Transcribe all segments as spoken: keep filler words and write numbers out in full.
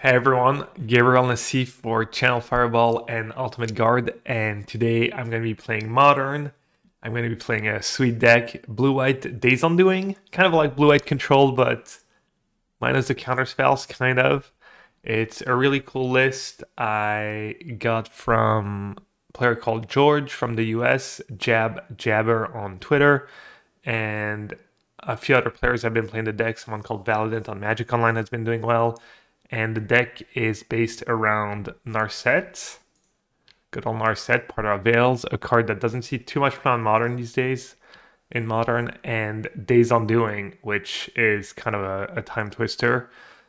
Hey everyone, Gabriel Nassif for Channel Fireball and Ultimate Guard, and today I'm going to be playing Modern. I'm going to be playing a sweet deck, Blue-White Days Undoing, kind of like Blue-White Control, but minus the counter spells, kind of. It's a really cool list I got from a player called George from the U S, Jab Jabber on Twitter, and a few other players have been playing the deck. Someone called Validant on Magic Online has been doing well. And the deck is based around Narset. Good old Narset, part of Veils, a card that doesn't see too much play on Modern these days, in Modern, and Days Undoing, which is kind of a, a time twister.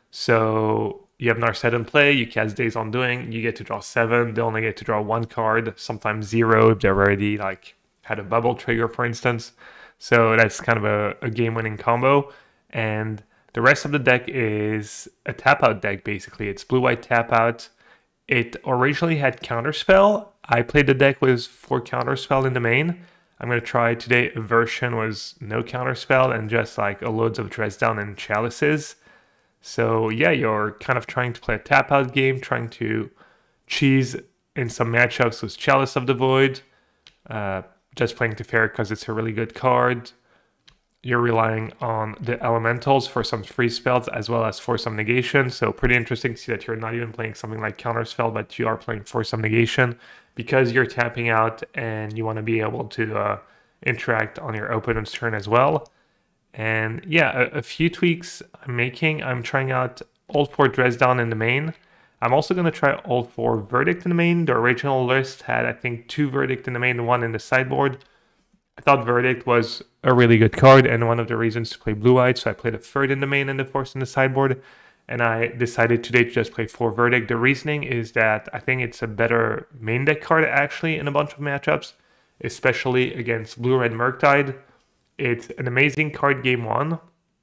So you have Narset in play, you cast Days Undoing, you get to draw seven, they only get to draw one card, sometimes zero if they've already like had a bubble trigger, for instance. So that's kind of a, a game-winning combo. And the rest of the deck is a tap-out deck, basically. It's blue-white tap-out. It originally had Counterspell. I played the deck with four Counterspell in the main. I'm going to try today a version with no Counterspell and just like a loads of Dress Down and Chalices. So yeah, you're kind of trying to play a tap-out game, trying to cheese in some matchups with Chalice of the Void. Uh, just playing Teferi because it's a really good card. You're relying on the elementals for some free spells as well as for some negation. So pretty interesting to see that you're not even playing something like Counterspell, but you are playing for some negation because you're tapping out and you want to be able to uh, interact on your opponent's turn as well. And yeah, a, a few tweaks I'm making. I'm trying out Old four Dress Down in the main. I'm also going to try Old four Verdict in the main. The original list had, I think, two Verdict in the main, one in the sideboard. I thought Verdict was a really good card and one of the reasons to play Blue-White, so I played a third in the main and the fourth in the sideboard, and I decided today to just play four Verdict. The reasoning is that I think it's a better main deck card actually in a bunch of matchups, especially against Blue-Red Murktide. It's an amazing card game one,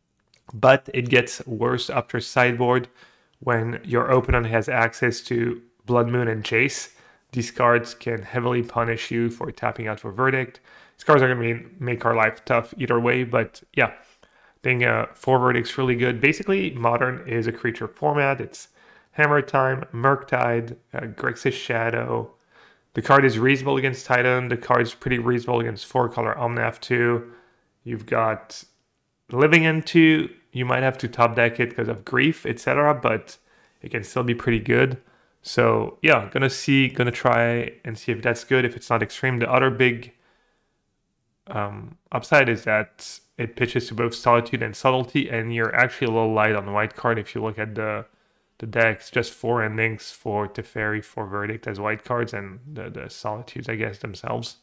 but it gets worse after sideboard when your opponent has access to Blood Moon and Jace. These cards can heavily punish you for tapping out for Verdict. These cards are going to make our life tough either way, but yeah, I think uh, four Verdict's really good. Basically, Modern is a creature format. It's Hammer Time, Murktide, uh, Grixis Shadow. The card is reasonable against Titan. The card is pretty reasonable against four-color Omnath too. You've got Living Into. You might have to top deck it because of Grief, et cetera, but it can still be pretty good. So yeah, gonna see, gonna try and see if that's good. If it's not extreme, the other big um, upside is that it pitches to both Solitude and Subtlety, and you're actually a little light on the white card if you look at the the decks. Just four endings for Teferi, for Verdict as white cards, and the, the Solitudes, I guess, themselves.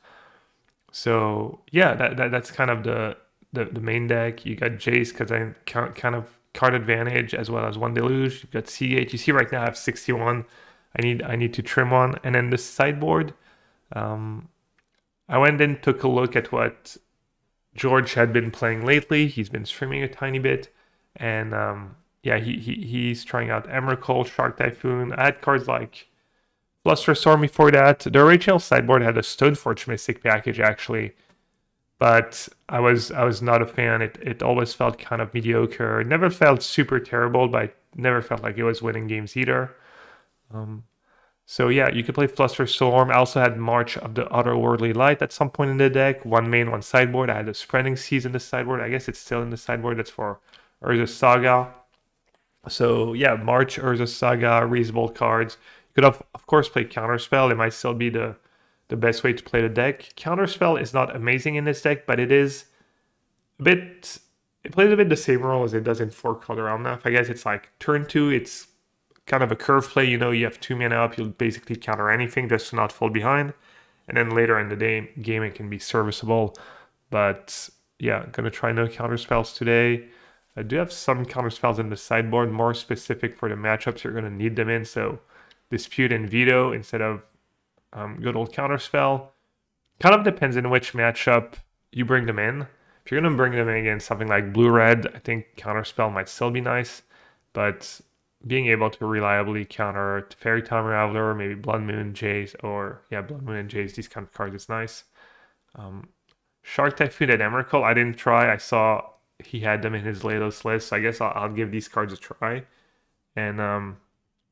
So yeah, that, that that's kind of the, the, the main deck. You got Jace because I kind of card advantage as well as one Deluge. You've got Seagate. You see right now I have sixty-one. I need I need to trim one. And then the sideboard, um, I went and took a look at what George had been playing lately. He's been streaming a tiny bit. And um, yeah, he, he he's trying out Emrakul, Shark Typhoon. I had cards like Flusterstorm before that. The original sideboard had a Stoneforge Mystic package actually. But I was I was not a fan. It it always felt kind of mediocre. It never felt super terrible, but I never felt like it was winning games either. Um, so yeah, you could play Flusterstorm. I also had March of the Otherworldly Light at some point in the deck. One main, one sideboard. I had a Spreading Seas in the sideboard. I guess it's still in the sideboard. That's for Urza Saga. So yeah, March, Urza Saga, reasonable cards. You could have, of course play Counterspell. It might still be the, the best way to play the deck. Counterspell is not amazing in this deck, but it is a bit... It plays a bit the same role as it does in four color Omnath. I guess it's like turn two, it's kind of a curve play, you know, you have two mana up, you'll basically counter anything just to not fall behind. And then later in the day, game, it can be serviceable. But yeah, gonna try no counter spells today. I do have some counter spells in the sideboard, more specific for the matchups you're gonna need them in. So Dispute and Veto instead of um, good old counter spell. Kind of depends in which matchup you bring them in. If you're gonna bring them in against something like Blue-Red, I think counter spell might still be nice. But being able to reliably counter Fairy Time Raveler, maybe Blood Moon, Jace, or yeah, Blood Moon and Jace, these kind of cards is nice. Um, Shark Typhoon and Emrakul, I didn't try. I saw he had them in his latest list, so I guess I'll, I'll give these cards a try. And um,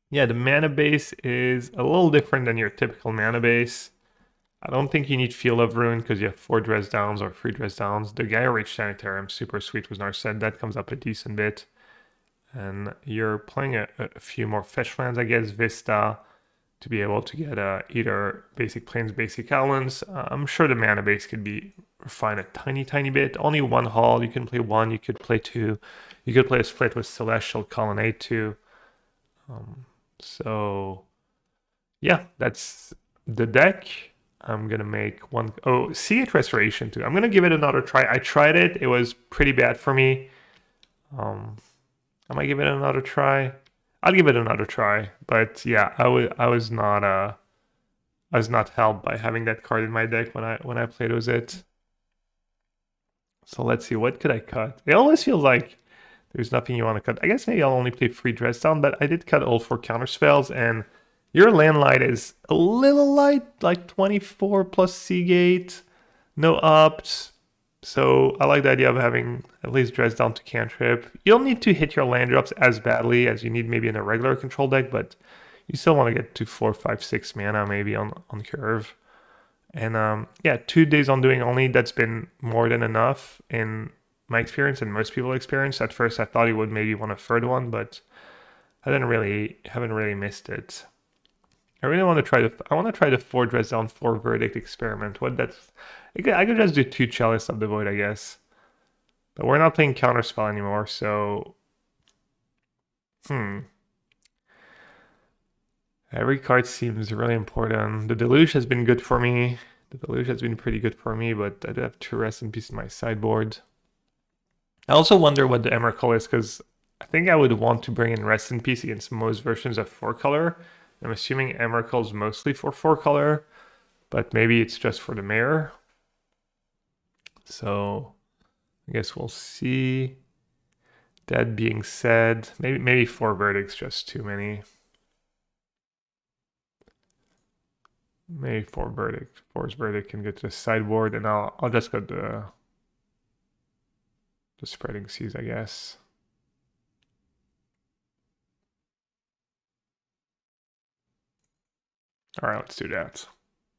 Yeah, the mana base is a little different than your typical mana base. I don't think you need Field of Ruin because you have four dress downs or three dress downs. The Gaia Rage Sanitarium, super sweet with Narset, that comes up a decent bit. And you're playing a, a few more fetch lands, I guess, Vista, to be able to get uh, either basic plains, basic islands. Uh, I'm sure the mana base could be refined a tiny, tiny bit. Only one hall, you can play one, you could play two. You could play a split with Celestial Colonnade too. Um, so, yeah, that's the deck. I'm gonna make one. Oh, Sea Gate Restoration too. I'm gonna give it another try. I tried it. It was pretty bad for me. Um, I might give it another try. I'll give it another try. But yeah, I was I was not uh I was not helped by having that card in my deck when I when I played with it. So let's see, what could I cut? It always feels like there's nothing you want to cut. I guess maybe I'll only play three dress down, but I did cut all four counter spells, and your land light is a little light, like twenty-four plus Seagate, no opt. So I like the idea of having at least dress down to cantrip. You don't need to hit your land drops as badly as you need maybe in a regular control deck, but you still want to get to four, five, six mana maybe on, on curve. And um, yeah, two Days Undoing only, that's been more than enough in my experience and most people's experience. At first I thought he would maybe want a third one, but I didn't really haven't really missed it. I really want to try the I want to try the four dress down four verdict experiment. What that's I could, I could just do two Chalice of the Void, I guess. But we're not playing counterspell anymore, so hmm. Every card seems really important. The Deluge has been good for me. The Deluge has been pretty good for me, but I do have two Rest in Peace in my sideboard. I also wonder what the Emrakul is, because I think I would want to bring in Rest in Peace against most versions of four color. I'm assuming Emrakul is mostly for four color, but maybe it's just for the Mayor. So I guess we'll see. That being said, maybe maybe four verdicts just too many. Maybe four verdict. Four's verdict can get to the sideboard, and I'll I'll just go to the Spreading Seas, I guess. All right, let's do that.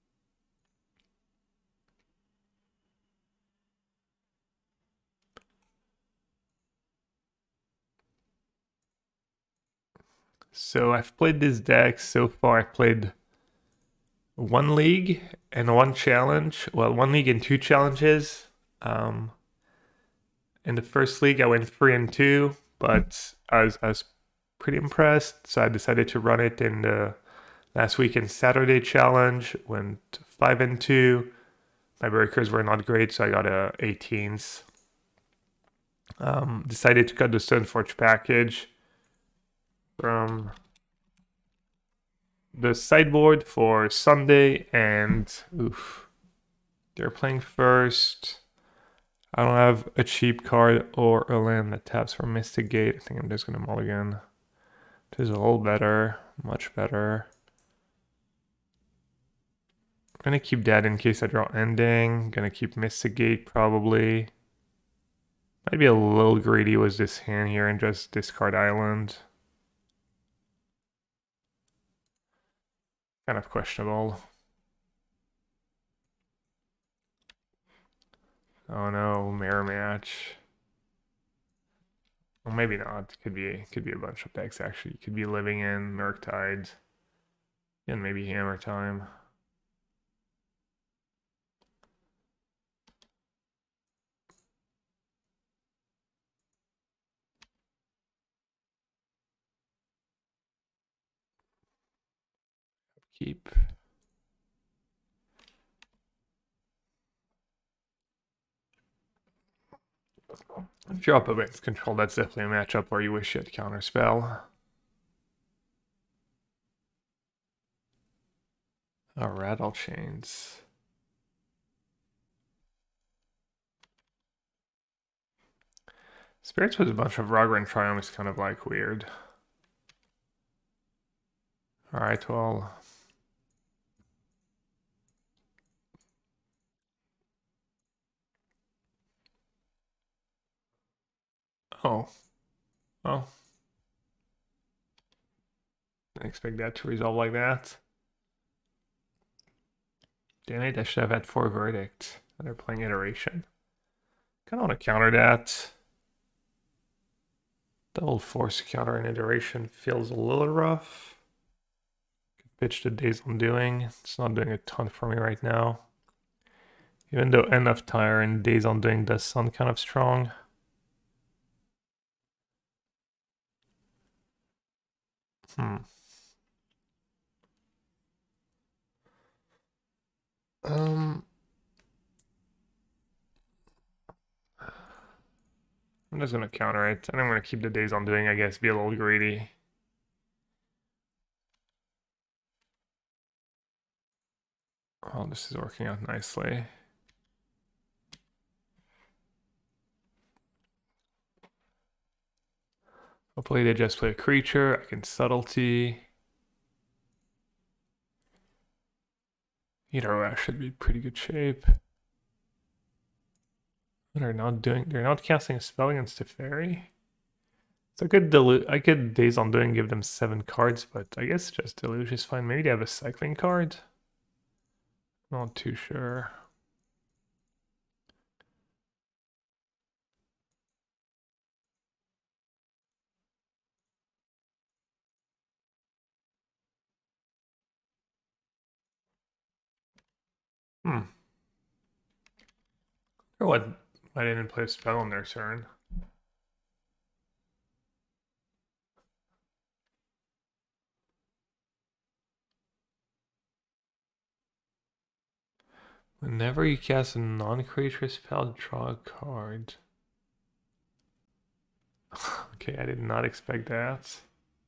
So I've played this deck so far. I've played one league and one challenge. Well, one league and two challenges. Um, in the first league, I went three and two, but I was I was pretty impressed. So I decided to run it in the last weekend Saturday challenge. Went five and two. My breakers were not great, so I got a eighteens. Um, decided to cut the Stoneforge package from the sideboard for Sunday, and oof, they're playing first. I don't have a cheap card or a land that taps for Mystic Gate. I think I'm just gonna mulligan. This is a little better, much better. I'm gonna keep that in case I draw Ending. Gonna keep Mystic Gate probably. Might be a little greedy with this hand here and just discard Island. Kind of questionable. Oh no, mirror match. Well, maybe not. Could be could be a bunch of decks actually. Could be Living In, Murktide, and maybe Hammer Time. Keep. If you're up against control, that's definitely a matchup where you wish you had counterspell. Oh, Rattle Chains. Spirits with a bunch of Ragran Triumph is kind of like weird. Alright, well. Oh. Oh. I expect that to resolve like that. Damn it, I should have had four verdict. They're playing iteration. Kind of want to counter that. Double force counter and iteration feels a little rough. Pitch to Days Undoing. It's not doing a ton for me right now. Even though End of Tire and Days Undoing does sound kind of strong. Hmm. Um, I'm just gonna counter it, and I'm gonna keep the Days Undoing, I guess, be a little greedy. Oh, this is working out nicely. Hopefully they just play a creature. I can subtlety. Either way, I should be in pretty good shape. They're not doing. They're not casting a spell against Teferi. So I could dilute. I could Days Undoing, give them seven cards, but I guess just Deluge is fine. Maybe they have a cycling card. Not too sure. Hmm. Or what? I didn't play a spell on their turn. Whenever you cast a non-creature spell, draw a card. Okay, I did not expect that.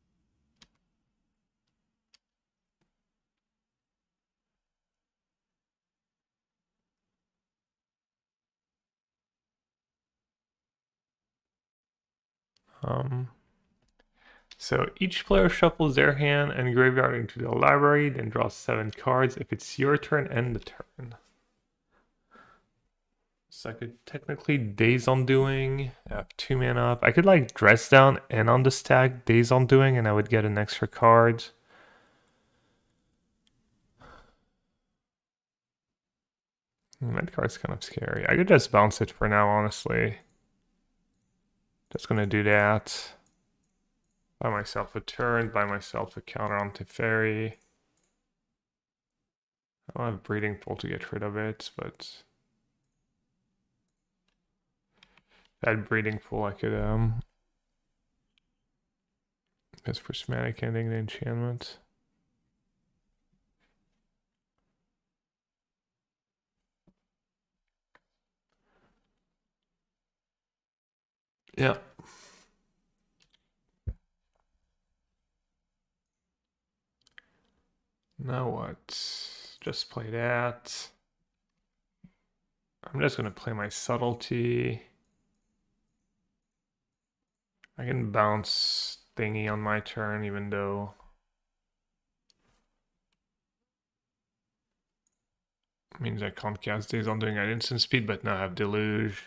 Um, so each player shuffles their hand and graveyard into the library, then draws seven cards if it's your turn and the turn. So I could technically Days Undoing, I have two mana up. I could like Dress Down and on the stack Days Undoing and I would get an extra card. That card's kind of scary. I could just bounce it for now, honestly. Just gonna do that. Buy myself a turn, buy myself a counter on Teferi. I don't have Breeding Pool to get rid of it, but that Breeding Pool I could um guess Prismatic Ending the enchantment. Yeah. Now what? Just play that. I'm just gonna play my subtlety. I can bounce thingy on my turn, even though it means I can't cast Days Undoing at instant speed, but now I have Deluge.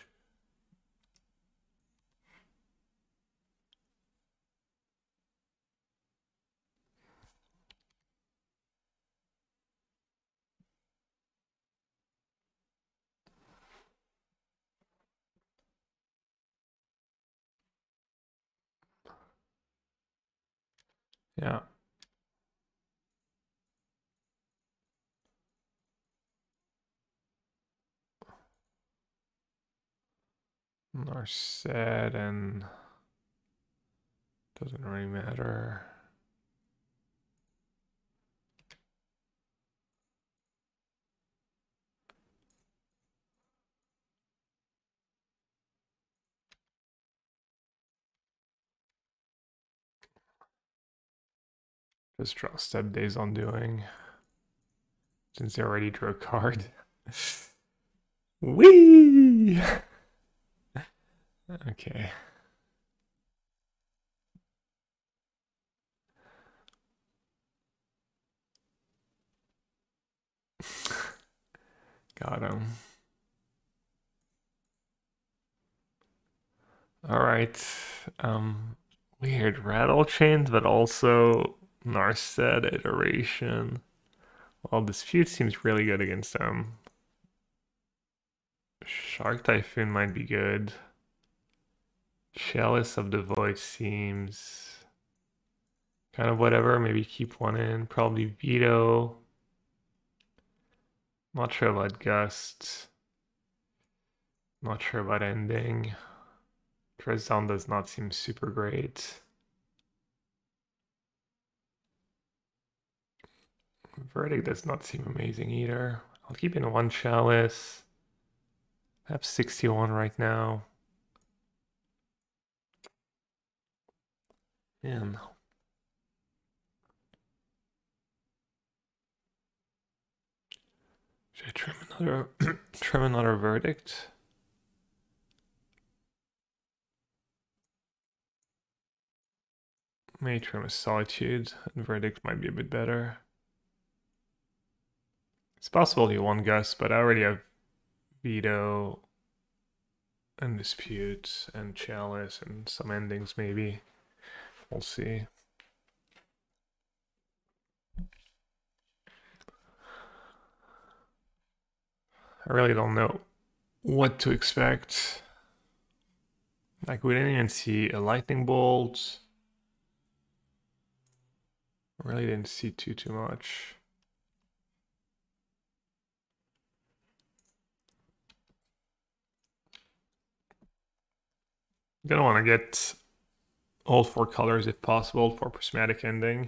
Yeah. Narset and doesn't really matter. Just draw step Days Undoing. Since they already drew a card. Whee! Okay. Got him. All right. Um, weird rattle chains, but also Narset iteration. Well, Dispute seems really good against them. Shark Typhoon might be good. Chalice of the Void seems kind of whatever. Maybe keep one in. Probably Veto. Not sure about Gust. Not sure about Ending. Dresdown does not seem super great. Verdict does not seem amazing either. I'll keep in one Chalice. I have sixty-one right now. Man. Should I trim another trim another Verdict? May trim a Solitude, and Verdict might be a bit better. It's possible you want Gus, but I already have Veto and Dispute and Chalice and some endings maybe. We'll see. I really don't know what to expect. Like, we didn't even see a lightning bolt. Really didn't see too too much. Gonna want to get all four colors if possible for prismatic ending.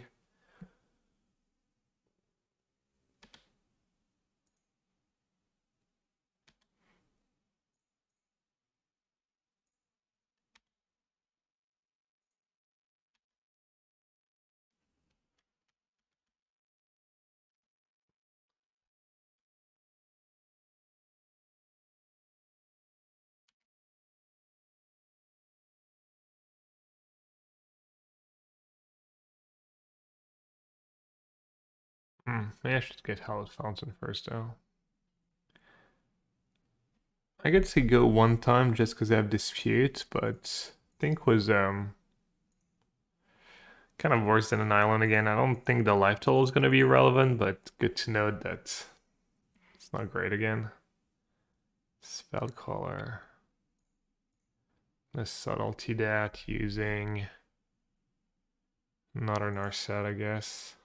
Hmm, maybe I should get Hallowed Fountain first though. I could say go one time just because I have Dispute, but I think was um kind of worse than an island again. I don't think the life total is going to be relevant, but good to note that it's not great again. Spell Caller. The subtlety that using another Narset, I guess.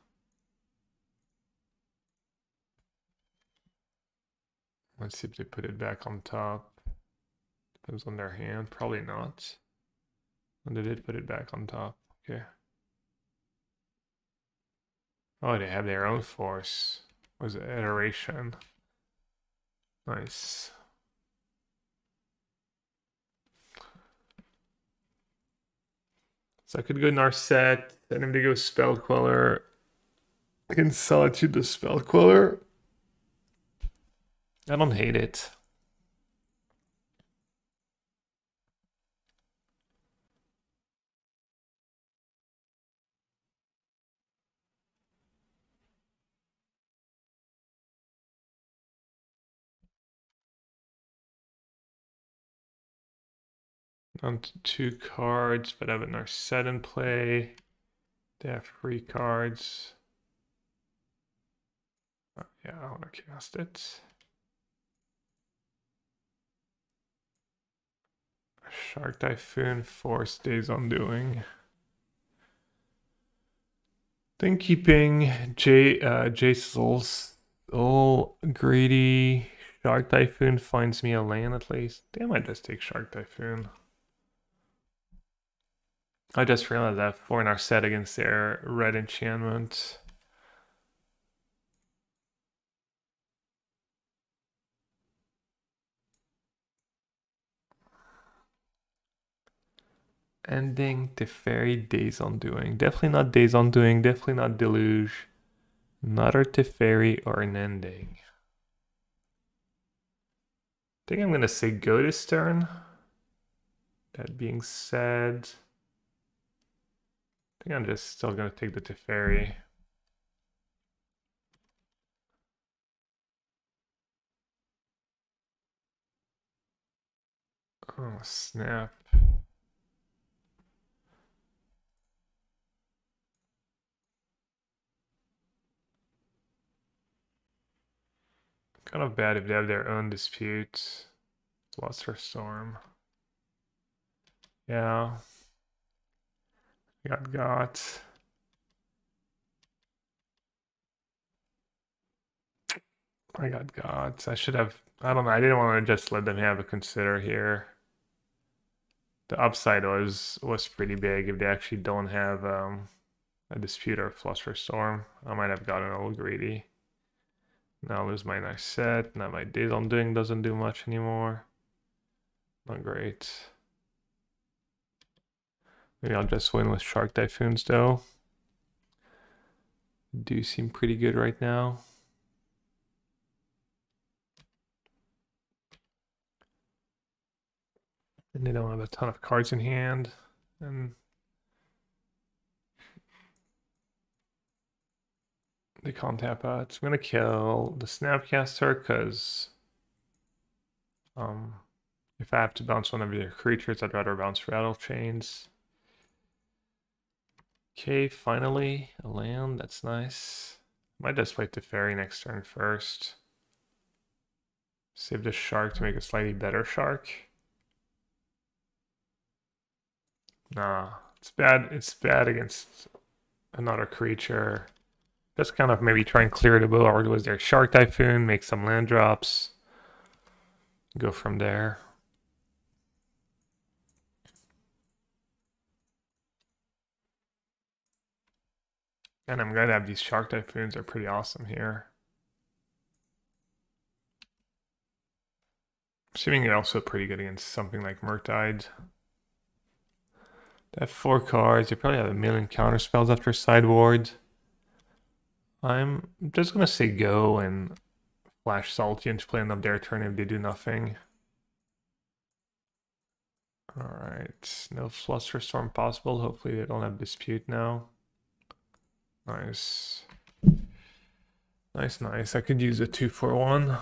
Let's see if they put it back on top. Depends on their hand. Probably not. And they did put it back on top. Okay. Oh, they have their own force. Was it iteration? Nice. So I could go Narset, then him to go Spell Queller. I can Solitude the Spell Queller. I don't hate it. Down to two cards, but I have a Narset in play. They have free cards. Oh, yeah, I want to cast it. Shark Typhoon, Force Days Undoing. Then keeping J uh Jace's all greedy. Shark Typhoon finds me a land at least. Damn, I just take Shark Typhoon. I just realized that four in our set against their red enchantment. Ending Teferi, Days Undoing. Definitely not Days Undoing, definitely not Deluge. Another Teferi or an ending. I think I'm gonna say go this turn. That being said, I think I'm just still gonna take the Teferi. Oh, snap. Kind of bad if they have their own dispute. Flusterstorm. Yeah. Got got. I got got. I should have. I don't know. I didn't want to just let them have a consider here. The upside was was pretty big if they actually don't have um, a dispute or Flusterstorm. I might have gotten a little greedy. Now I lose my nice set. Now my Days Undoing doesn't do much anymore. Not great. Maybe I'll just win with Shark Typhoons though. Do seem pretty good right now. And they don't have a ton of cards in hand. And they can't tap out. I'm gonna kill the Snapcaster because um, if I have to bounce one of your creatures, I'd rather bounce Rattle Chains. Okay, finally a land. That's nice. Might just wait the fairy next turn first. Save the shark to make a slightly better shark. Nah, it's bad. It's bad against another creature. Just kind of maybe try and clear the board with their Shark Typhoon, make some land drops, go from there. And I'm glad to have these Shark Typhoons. Are pretty awesome here. Assuming they're also pretty good against something like Murktide. They have four cards. They probably have a million counter spells after sideboard. I'm just gonna say go and flash Salty and play on their turn if they do nothing. Alright, no Flusterstorm possible. Hopefully they don't have dispute now. Nice. Nice, nice. I could use a two for one.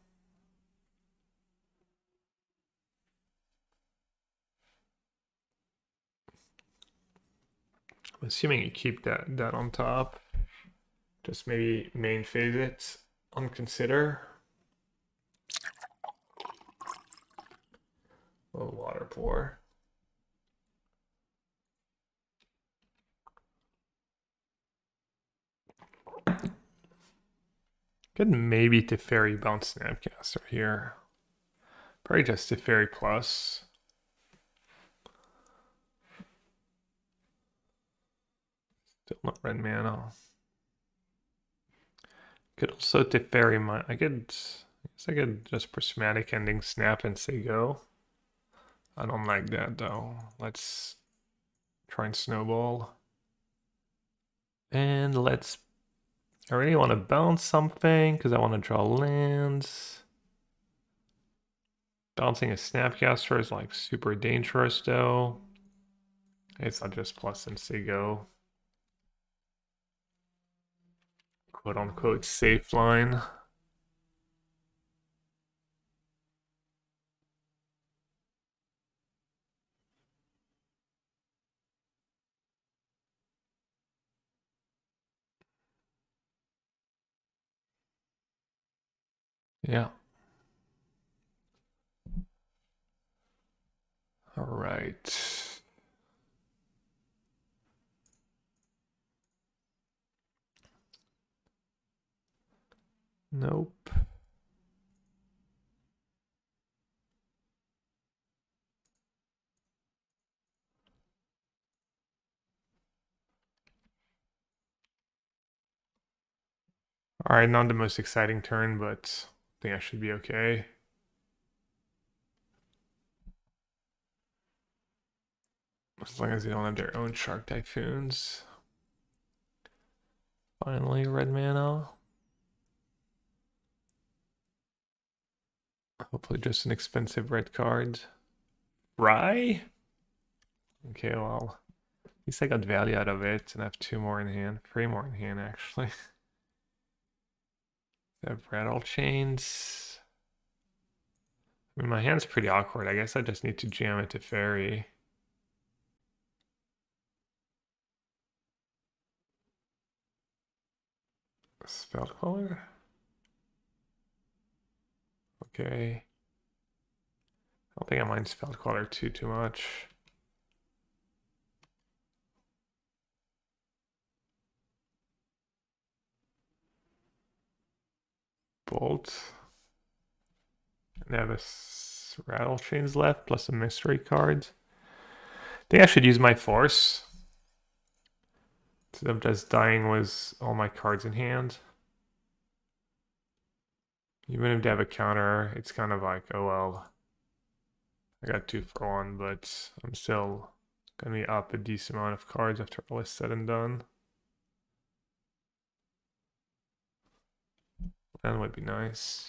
I'm assuming you keep that, that on top. Just maybe main phase it on consider. A little water pour. Could maybe Teferi bounce Snapcaster here. Probably just Teferi plus. Still not red mana. Could also Teferi my. I could. I guess I could just Prismatic Ending Snap and say go. I don't like that though. Let's try and snowball. And let's. I really want to bounce something because I want to draw lands. Bouncing a Snapcaster is like super dangerous though. It's not just plus and say go. Quote unquote safe line. Yeah. All right. Nope. All right, not the most exciting turn, but I think I should be okay. As long as they don't have their own Shark Typhoons. Finally, red mana. Hopefully just an expensive red card. Rye? Okay, well, at least I got value out of it, and I have two more in hand. Three more in hand, actually. I have Rattle Chains. I mean, my hand's pretty awkward. I guess I just need to jam it to Fairy. Spell color? Okay. I don't think I mind Spell Queller too, too much. Bolt. And I have a Rattle Chains left, plus a Mystery card. I think I should use my Force. Instead of just dying with all my cards in hand. Even if they have a counter, it's kind of like, oh well, I got two for one, but I'm still gonna be up a decent amount of cards after all is said and done. That would be nice.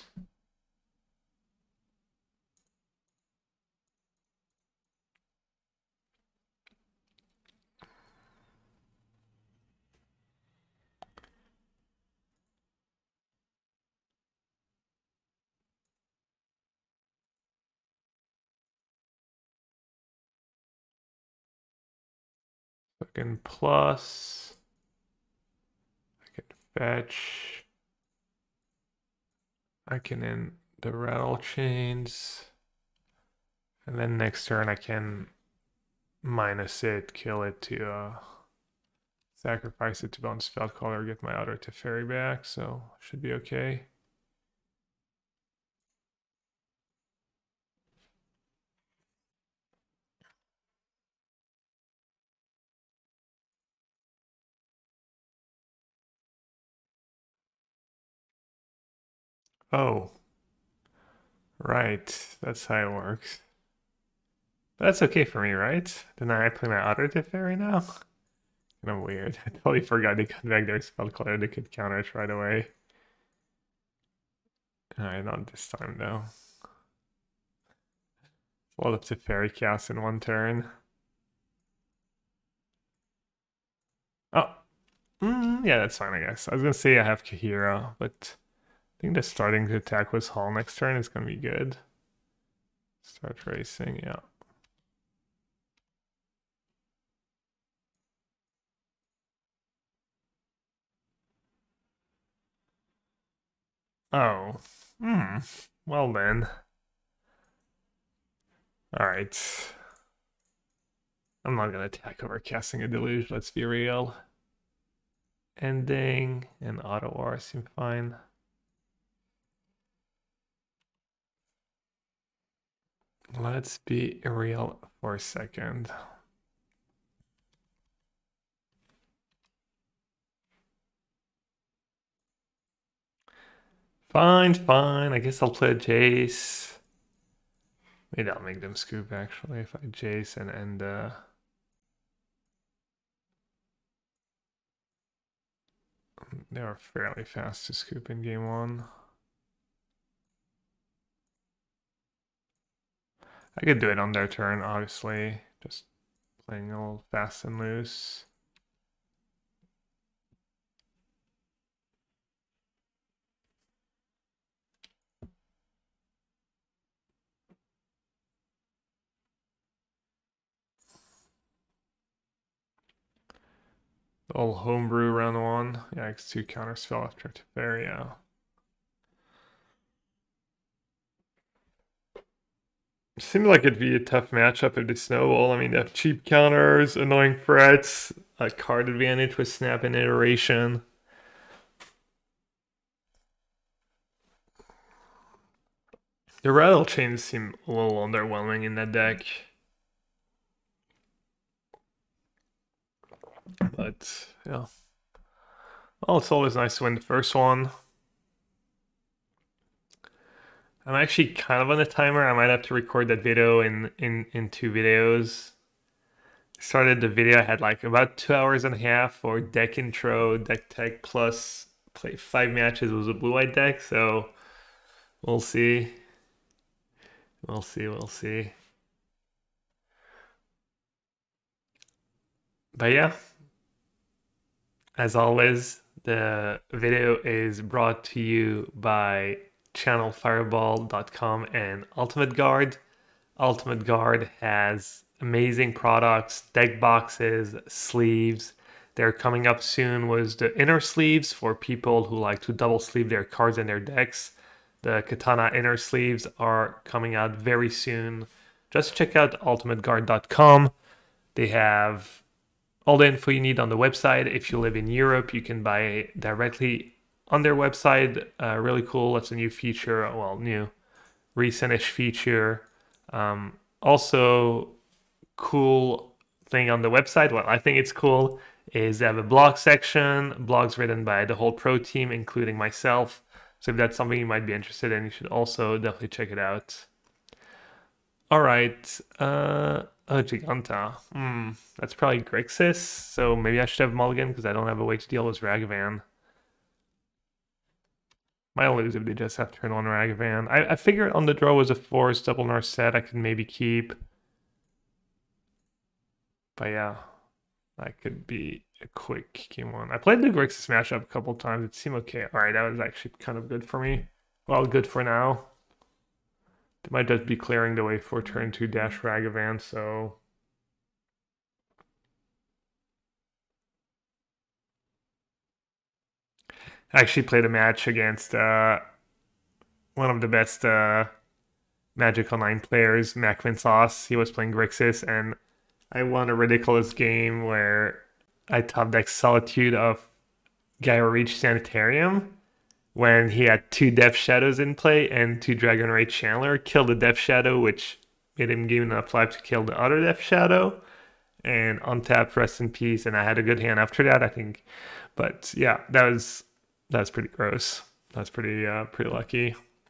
Second plus. I can fetch. I can end the Rattle Chains. And then next turn I can minus it, kill it to uh, sacrifice it to bounce Spell Queller, get my other Teferi back, so should be okay. Oh. Right, that's how it works. That's okay for me, right? Then I play my other Teferi now? Kind of weird. I totally forgot to cut back their Spell Queller. They could counter it right away. Alright, not this time though. A lot of Teferi cast in one turn. Oh, mm, yeah, that's fine, I guess. I was gonna say I have Kahira, but I think the starting to attack with Hall next turn is gonna be good. Start racing, yeah. Oh, hmm. Well then. Alright. I'm not gonna attack over casting a deluge, let's be real. Ending and auto war seem fine. Let's be real for a second. Fine, fine. I guess I'll play Jace. Maybe I'll make them scoop actually if I Jace and end uh they were fairly fast to scoop in game one. I could do it on their turn, obviously. Just playing a little fast and loose. All homebrew round one. Yeah, X two counter spell after Teferi, yeah. Seems like it'd be a tough matchup if they snowball. I mean, they have cheap counters, annoying threats, a card advantage with snap and iteration. The rattle chains seem a little underwhelming in that deck. But, yeah. Well, it's always nice to win the first one. I'm actually kind of on a timer. I might have to record that video in, in, in two videos. Started the video, I had like about two hours and a half for deck intro, deck tech, plus play five matches with a blue-white deck, so we'll see. We'll see, we'll see. But yeah, as always, the video is brought to you by channel fireball dot com and Ultimate Guard. Ultimate Guard has amazing products, deck boxes, sleeves. They're coming up soon with the inner sleeves for people who like to double sleeve their cards and their decks. The Katana inner sleeves are coming out very soon. Just check out ultimate guard dot com. They have all the info you need on the website. If you live in Europe, you can buy directly on their website. Uh, really cool. That's a new feature. Well, new, recent-ish feature. Um, also, cool thing on the website, well, I think it's cool, is they have a blog section, blogs written by the whole pro team, including myself. So if that's something you might be interested in, you should also definitely check it out. All right. Uh, oh, Giganta. Hmm. That's probably Grixis. So maybe I should have Mulligan because I don't have a way to deal with Ragavan. Might lose if they just have turn one Ragavan. I, I figured on the draw was a force double Narset I could maybe keep. But yeah, that could be a quick game one. I played the Grixis matchup a couple times. It seemed okay. All right, that was actually kind of good for me. Well, good for now. They might just be clearing the way for turn two dash Ragavan, so... I actually played a match against uh, one of the best uh, Magic Online players, Mac Vinsauce. He was playing Grixis, and I won a ridiculous game where I top decked Solitude of Gyro Reach Sanitarium when he had two Death Shadows in play and two Dragon Rage Chandler, killed the Death Shadow, which made him give enough life to kill the other Death Shadow, and untapped Rest in Peace, and I had a good hand after that, I think. But yeah, that was that was pretty gross. That's pretty uh, pretty lucky.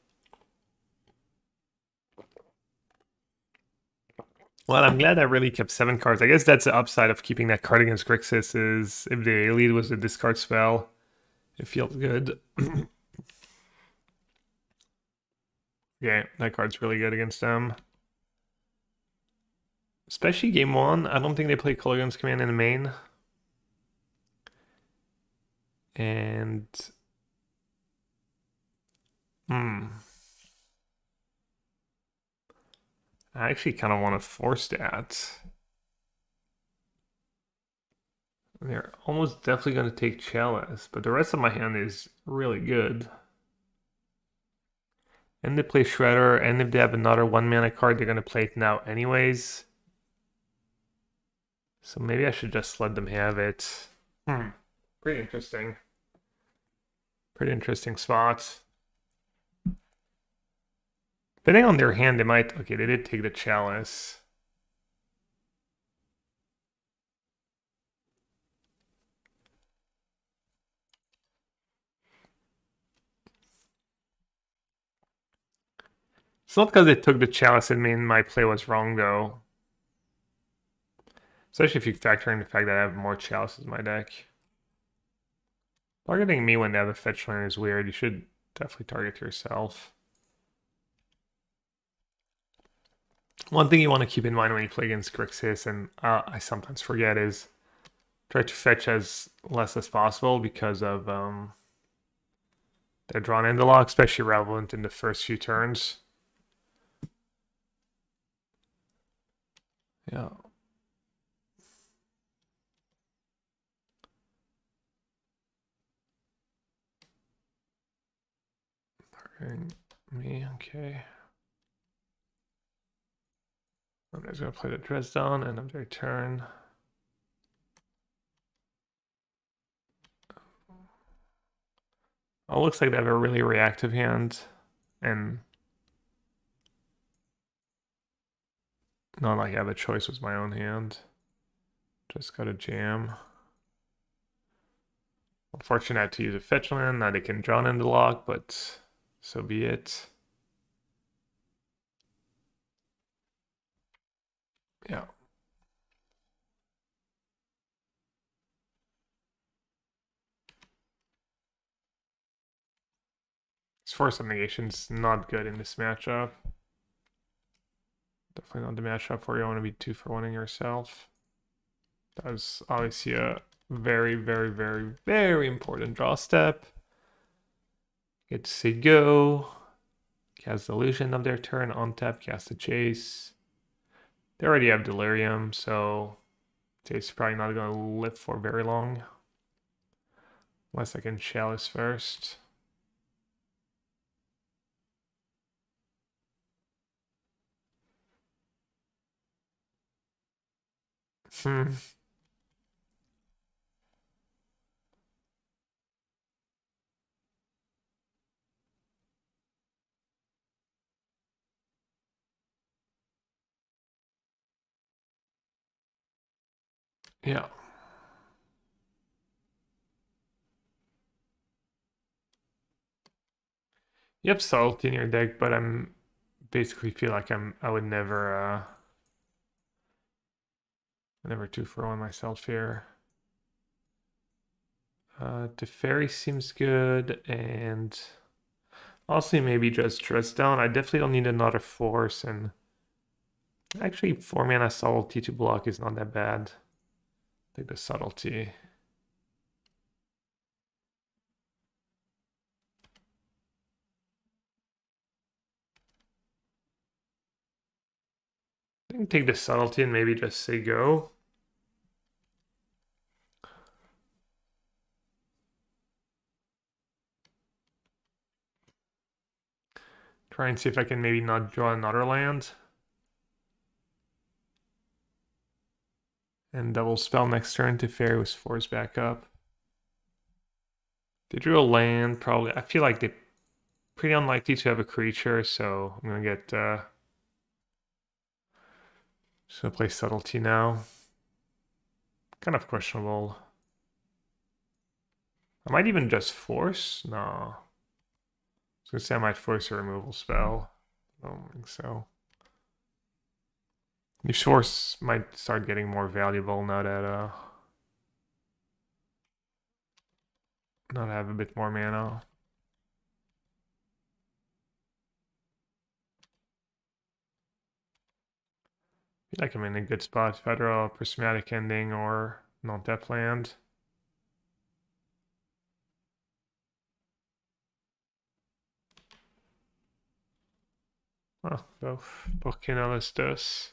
Well, I'm glad I really kept seven cards. I guess that's the upside of keeping that card against Grixis is if the lead was a discard spell, it feels good. Yeah, that card's really good against them. Especially game one. I don't think they play Kolaghan's Command in the main. And... Hmm. I actually kind of want to force that. They're almost definitely going to take Chalice, but the rest of my hand is really good. And they play Shredder, and if they have another one mana card, they're going to play it now anyways. So maybe I should just let them have it. Hmm. Pretty interesting. Pretty interesting spot. Depending on their hand, they might... Okay, they did take the Chalice. It's not because they took the Chalice and mean my play was wrong, though. Especially if you factor in the fact that I have more Chalices in my deck. Targeting me when they have a fetch land is weird. You should definitely target yourself. One thing you want to keep in mind when you play against Grixis, and uh, I sometimes forget, is try to fetch as less as possible because of um, they're drawn into lock, especially relevant in the first few turns. Yeah. Me, okay. I'm just gonna play the Dresden and I'm their turn. Oh, looks like they have a really reactive hand, and not like I have a choice with my own hand. Just got a jam. Unfortunate I had to use a fetch land. Now they can draw in the lock, but so be it. Yeah. This Force of Negation's not good in this matchup. Definitely not the matchup where you want to be two for one in yourself. That was obviously a very, very, very, very important draw step. Get to say go. Cast Illusion of their turn, on tap, cast a Chase. They already have Delirium, so Chase is probably not going to live for very long. Unless I can Chalice first. Hmm. Yeah. You have subtlety in your deck, but I'm basically feel like I'm I would never uh never two for one myself here. Uh Teferi seems good, and honestly maybe just Dress Down. I definitely don't need another force, and actually four mana subtlety to block is not that bad. Take the subtlety. I think take the subtlety and maybe just say go. Try and see if I can maybe not draw another land. And double spell next turn. Teferi was forced back up. They drew a land, probably. I feel like they're pretty unlikely to have a creature, so I'm gonna get uh just gonna play subtlety now. Kind of questionable. I might even just force. No. I was gonna say I might force a removal spell. I don't think so. Your source might start getting more valuable now that uh not have a bit more mana. I feel like I'm in a good spot if I draw a prismatic ending or non-tap land. Oh, both. ¿Por qué no los dos?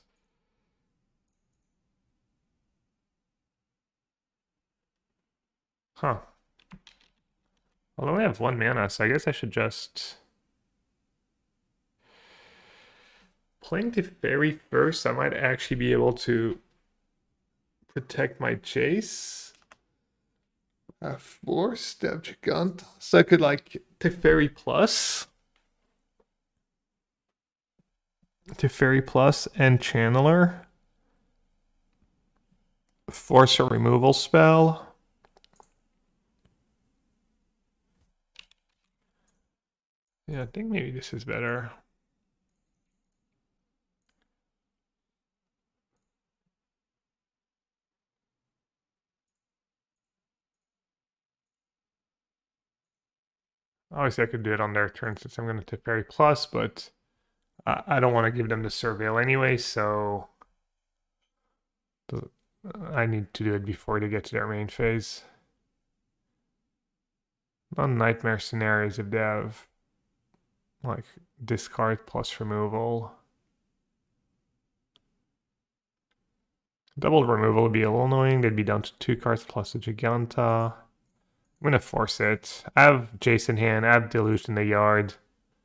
Huh. Well, I only have one mana, so I guess I should just... Playing Teferi first, I might actually be able to protect my chase. Have four Step Gigant. So I could like Teferi plus. Teferi plus and Channeler. Force a removal spell. Yeah, I think maybe this is better. Obviously, I could do it on their turn since I'm going to Teferi plus, but I, I don't want to give them the Surveil anyway, so I need to do it before they get to their main phase. On nightmare scenarios, if they have like discard plus removal. Double removal would be a little annoying. They'd be down to two cards plus a Giganta. I'm gonna force it. I have Jason hand, I have Deluge in the yard.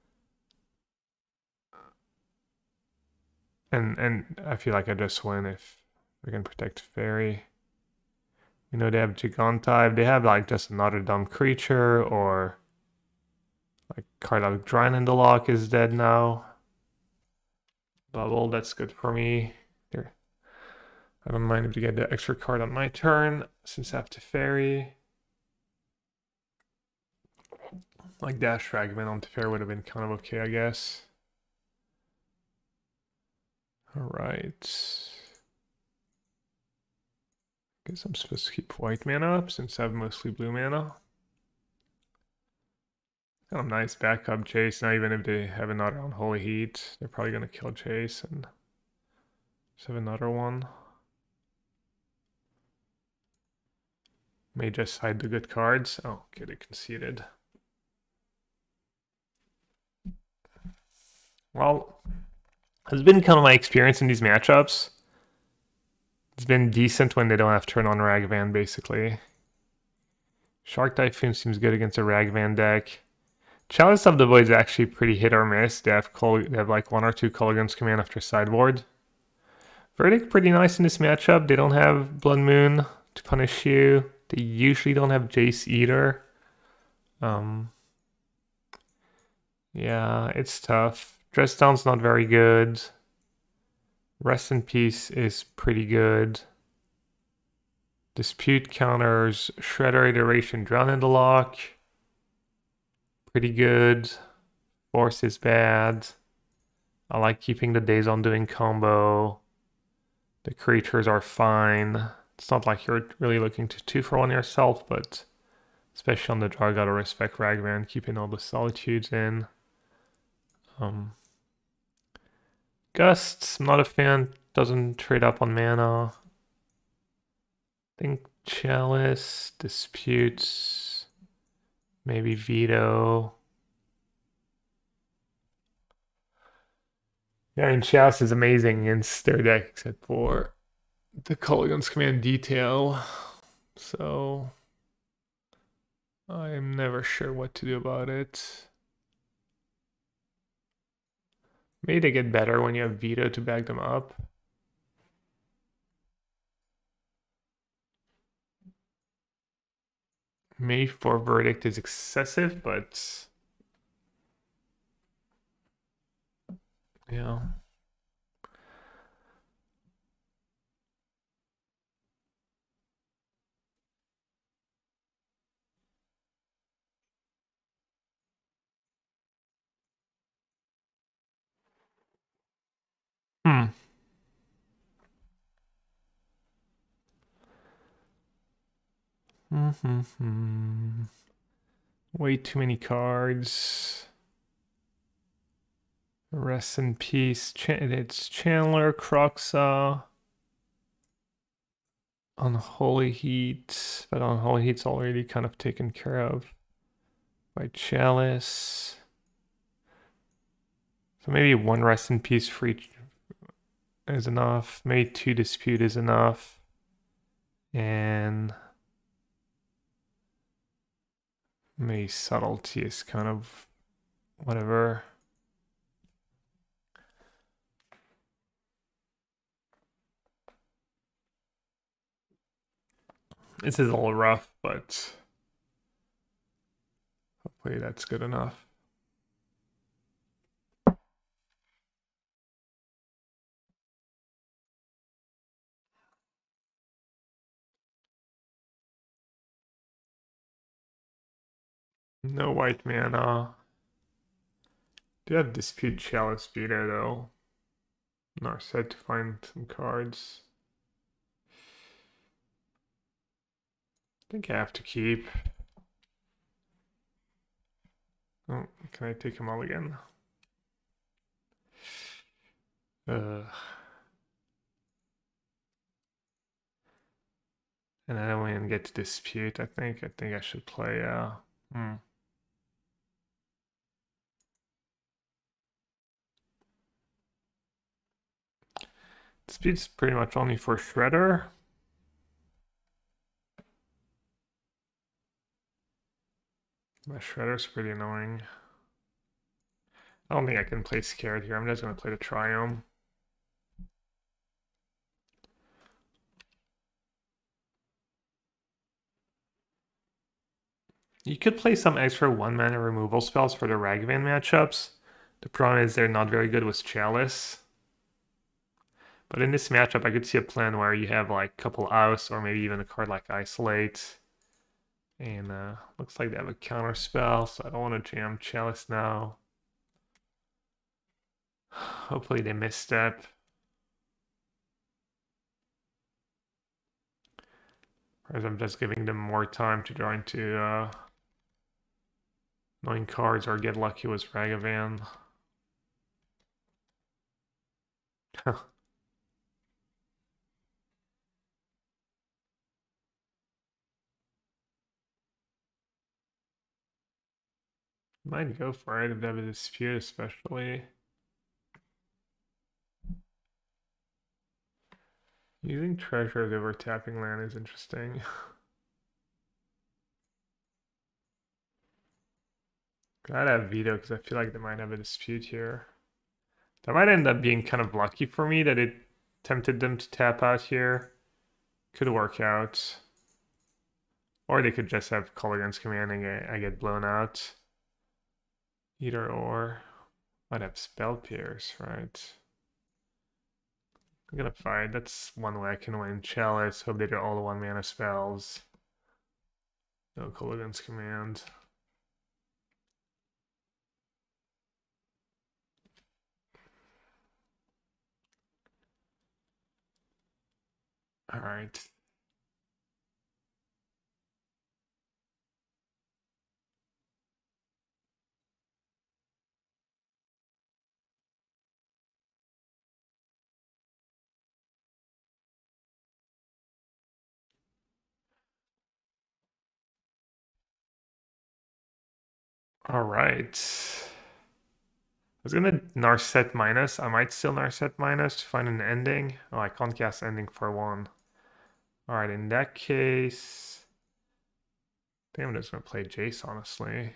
And and I feel like I just win if we can protect Fairy. You know, they have Giganta. If they have like just another dumb creature, or like card like Drine in the Lock is dead now. Bubble, that's good for me. Here. I don't mind if you get the extra card on my turn, since I have Teferi. Like Dash Fragment on Teferi would have been kind of okay, I guess. Alright. Guess I'm supposed to keep white mana up since I have mostly blue mana. Kind of nice backup Chase. Now even if they have another Unholy Heat, they're probably gonna kill Chase and just have another one. May just hide the good cards. Oh, okay, they conceded. Well, it's been kind of my experience in these matchups. It's been decent when they don't have turn on Ragavan, basically. Shark Typhoon seems good against a Ragavan deck. Chalice of the Void is actually pretty hit or miss. They have, they have like one or two Kolaghan's Command after sideboard. Verdict pretty nice in this matchup. They don't have Blood Moon to punish you. They usually don't have Jace either. Um, yeah, it's tough. Dress Down's not very good. Rest in Peace is pretty good. Dispute counters Shredder Iteration Drown in the Lock. Pretty good. Force is bad. I like keeping the Days Undoing combo. The creatures are fine. It's not like you're really looking to two for one yourself, but especially on the draw, gotta respect Ragavan, keeping all the Solitudes in. Um, Gusts, I'm not a fan. Doesn't trade up on mana. I think Chalice, Disputes, maybe Veto. Yeah, I mean, Chalice is amazing against their deck, except for the Kolaghan's Command Detail. So I'm never sure what to do about it. Maybe they get better when you have Veto to back them up. Maybe four Verdict is excessive, but yeah. Hmm. Mm-hmm. Way too many cards. Rest in Peace. Ch it's Chandler, Kroxa. Unholy Heat, but Unholy Heat's already kind of taken care of by Chalice. So maybe one Rest in Peace for each is enough. Maybe two Dispute is enough. And maybe Subtlety is kind of whatever. This is a little rough, but hopefully that's good enough. No white mana. Do have Dispute Chalice Veto though. Narset to find some cards. I think I have to keep. Oh, can I take him all again? Uh, and I don't even get to Dispute. I think I think I should play. Uh, hmm. Dispute's pretty much only for Shredder. My Shredder's pretty annoying. I don't think I can play Scared here. I'm just gonna play the Triome. You could play some extra one mana removal spells for the Ragavan matchups. The problem is they're not very good with Chalice. But in this matchup, I could see a plan where you have like a couple Oust or maybe even a card like Isolate. And uh, looks like they have a counter spell, so I don't want to jam Chalice now. Hopefully they misstep. Whereas I'm just giving them more time to draw into uh, annoying cards or get lucky with Ragavan. Might go for it if they have a Dispute, especially. Using Treasure as over tapping land is interesting. Gotta have Veto because I feel like they might have a Dispute here. That might end up being kind of lucky for me that it tempted them to tap out here. Could work out. Or they could just have Kolaghan's Command and I, I get blown out. Either or. Might have Spell Pierce, right? I'm gonna fight. That's one way I can win. Chalice, hope they're all the one mana spells. No Kolaghan's Command. Alright. Alright. I was gonna Narset minus. I might still Narset minus to find an ending. Oh, I can't cast ending for one. Alright, in that case... I think I'm just gonna play Jace, honestly.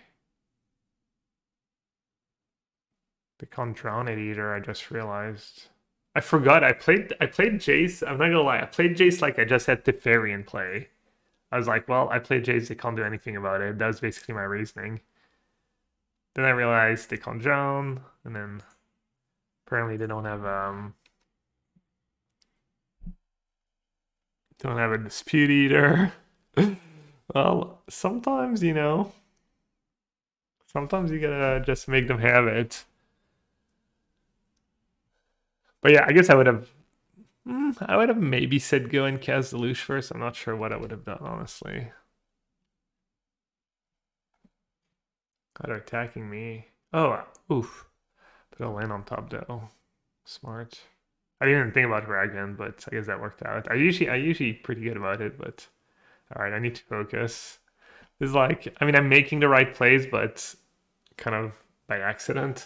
They can't drown it either, I just realized. I forgot, I played I played Jace, I'm not gonna lie, I played Jace like I just had Teferi in play. I was like, well, I played Jace, they can't do anything about it. That was basically my reasoning. Then I realized they can't drown, and then apparently they don't have um don't have a Dispute Eater. Well, sometimes, you know, sometimes you gotta just make them have it. But yeah, I guess I would have mm, I would have maybe said go and cast the Lelouch first. I'm not sure what I would have done, honestly. God, they're attacking me. Oh, oof. Put a land on top though. Smart. I didn't even think about Ragnan, but I guess that worked out. I usually I usually pretty good about it, but alright, I need to focus. This is like, I mean, I'm making the right plays, but kind of by accident.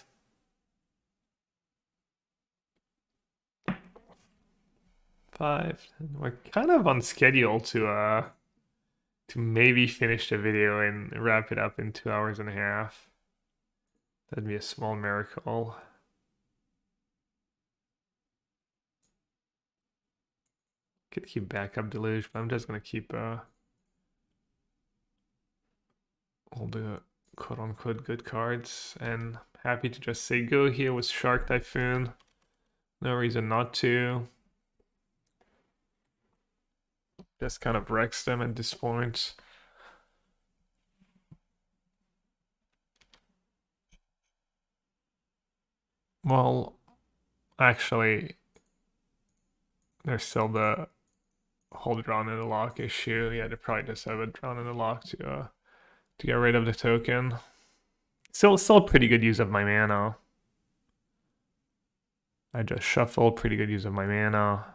Five. We're kind of on schedule to uh to maybe finish the video and wrap it up in two hours and a half. That'd be a small miracle. Could keep backup Deluge, but I'm just gonna keep uh all the quote-unquote good cards, and happy to just say go here with Shark Typhoon. No reason not to. Just kind of wrecks them at this point. Well, actually, there's still the whole Drawn in the Lock issue. Yeah, they probably just have a Drawn in the Lock to uh, to get rid of the token. Still, still a pretty good use of my mana. I just shuffled, pretty good use of my mana.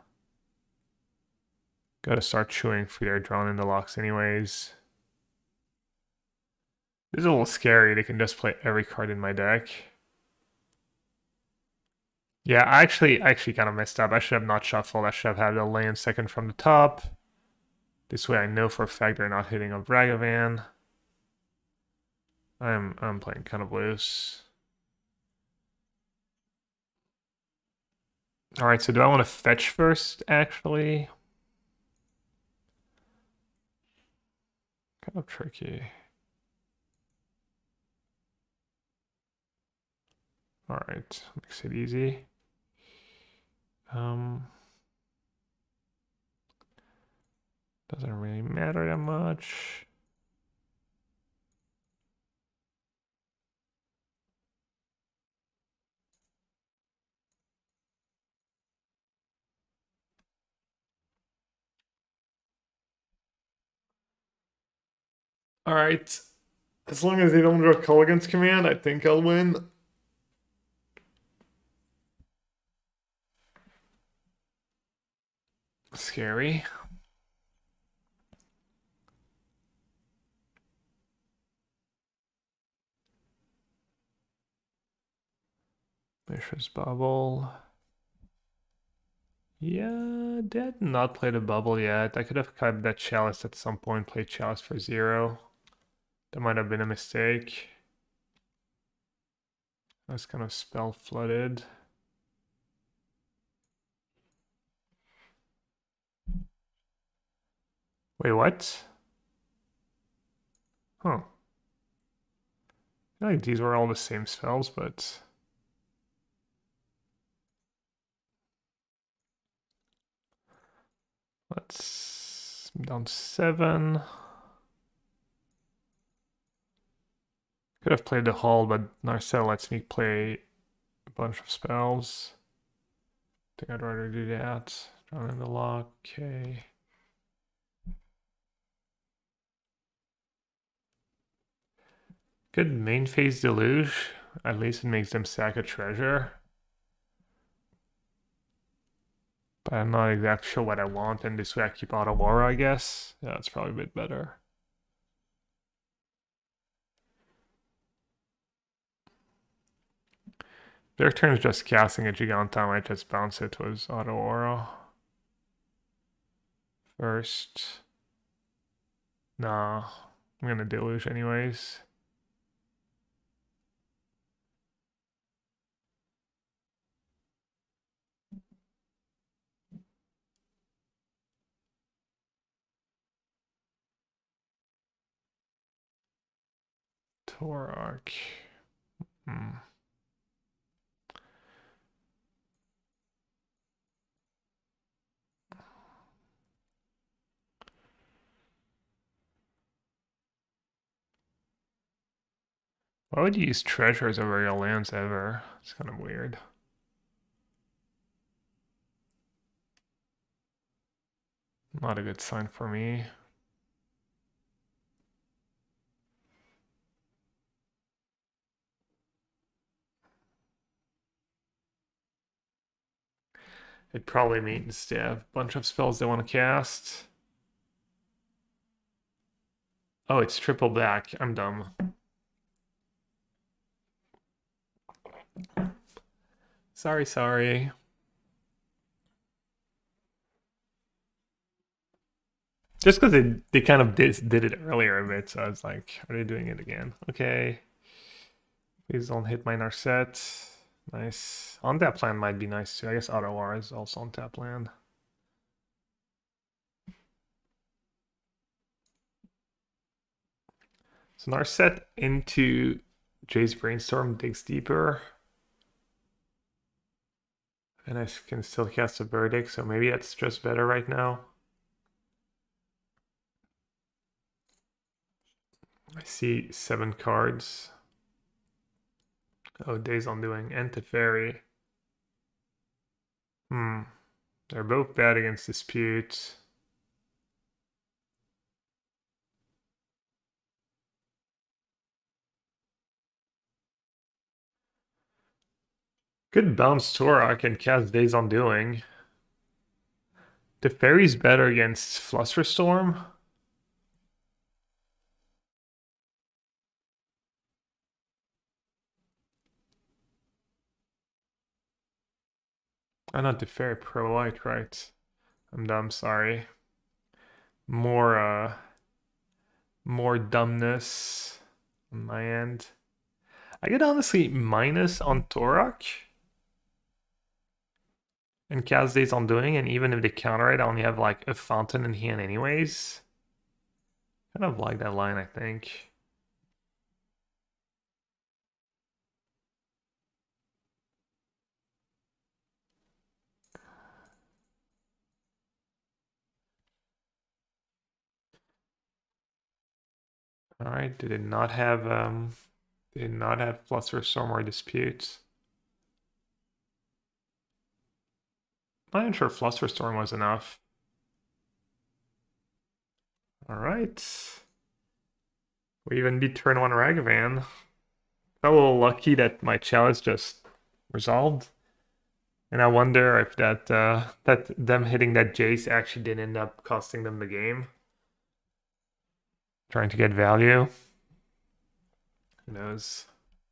Gotta start chewing for their Drawn in the Locks anyways. This is a little scary. They can just play every card in my deck. Yeah, I actually, I actually kind of messed up. I should have not shuffled. I should have had a land second from the top. This way I know for a fact they're not hitting a Ragavan. I'm, I'm playing kind of loose. Alright, so do I want to fetch first, actually? Kind of tricky. Alright, makes it easy. Um, doesn't really matter that much. Alright, as long as they don't draw Kolaghan's Command, I think I'll win. Scary. Vicious Bubble. Yeah, did not play the bubble yet. I could have cut that Chalice at some point, played Chalice for zero. That might have been a mistake. I was kind of spell flooded. Wait, what? Huh. I feel like these were all the same spells, but... Let's... down seven. Could have played the Hall, but Narcel lets me play a bunch of spells. I think I'd rather do that. Drawn in the lock, okay. Good main phase Deluge. At least it makes them sack a treasure. But I'm not exactly sure what I want, and this way I keep Auto Aura, I guess. Yeah, that's probably a bit better. Their turn is just casting a Giganta, I just bounce it with Auto Aura. First. Nah, I'm gonna Deluge anyways. Torak. Hmm. Why would you use treasures over your lands ever? It's kind of weird. Not a good sign for me. It probably means they have a bunch of spells they want to cast. Oh, it's triple back. I'm dumb. Sorry, sorry. Just because they, they kind of did, did it earlier a bit, so I was like, are they doing it again? Okay. Please don't hit my Narset. Nice. On tap land might be nice too. I guess Auto Aura is also on tap land. So Narset into Jay's Brainstorm digs deeper. And I can still cast a Verdict, so maybe that's just better right now. I see seven cards. Oh, Days Undoing and Teferi. Hmm. They're both bad against Dispute. Good bounce Torak and cast Days Undoing. Teferi's better against Flusterstorm. I'm not Teferi Pro White, right? I'm dumb, sorry. More, uh, more dumbness on my end. I could honestly minus on Torak and cast Days Undoing, and even if they counter it, I only have like a Fountain in hand anyways. Kind of like that line, I think. All right, did it not have um did it not have Flusterstorm or Disputes? I'm not even sure Flusterstorm was enough. All right. We even beat turn one Ragavan. Felt a little lucky that my chalice just resolved. And I wonder if that uh, that them hitting that Jace actually did end up costing them the game. Trying to get value. Who knows?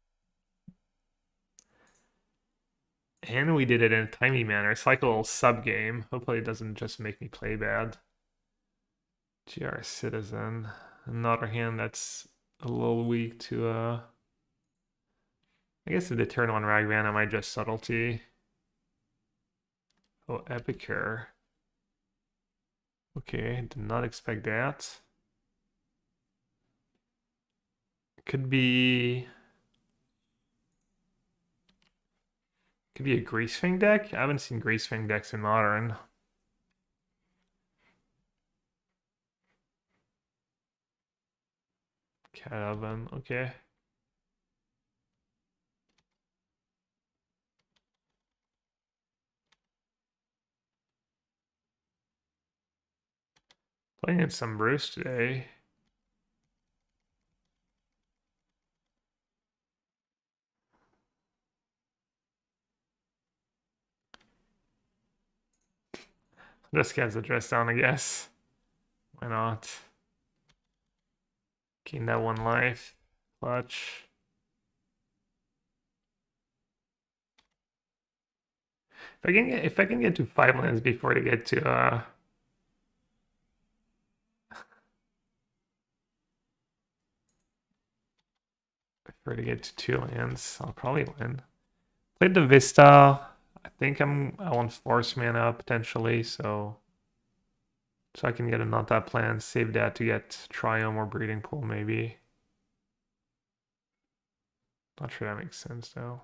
And we did it in a timely manner. It's like a little sub game. Hopefully it doesn't just make me play bad. G R Citizen. On the other hand, that's a little weak to uh I guess if they turn on Ragavan, I might just subtlety. Oh, Epicure. Okay, did not expect that. Could be... Could be a Greasefang deck? I haven't seen Greasefang decks in Modern. Cat Oven, okay. Playing in some Bruce today. Just gets the dress down, I guess. Why not? Gain that one life. Clutch. If I can get if I can get to five lands before they get to uh before they get to two lands, I'll probably win. Played the Vista. I think I'm I want force mana potentially, so so I can get a not that plan, save that to get Triome or Breeding Pool maybe. Not sure that makes sense though.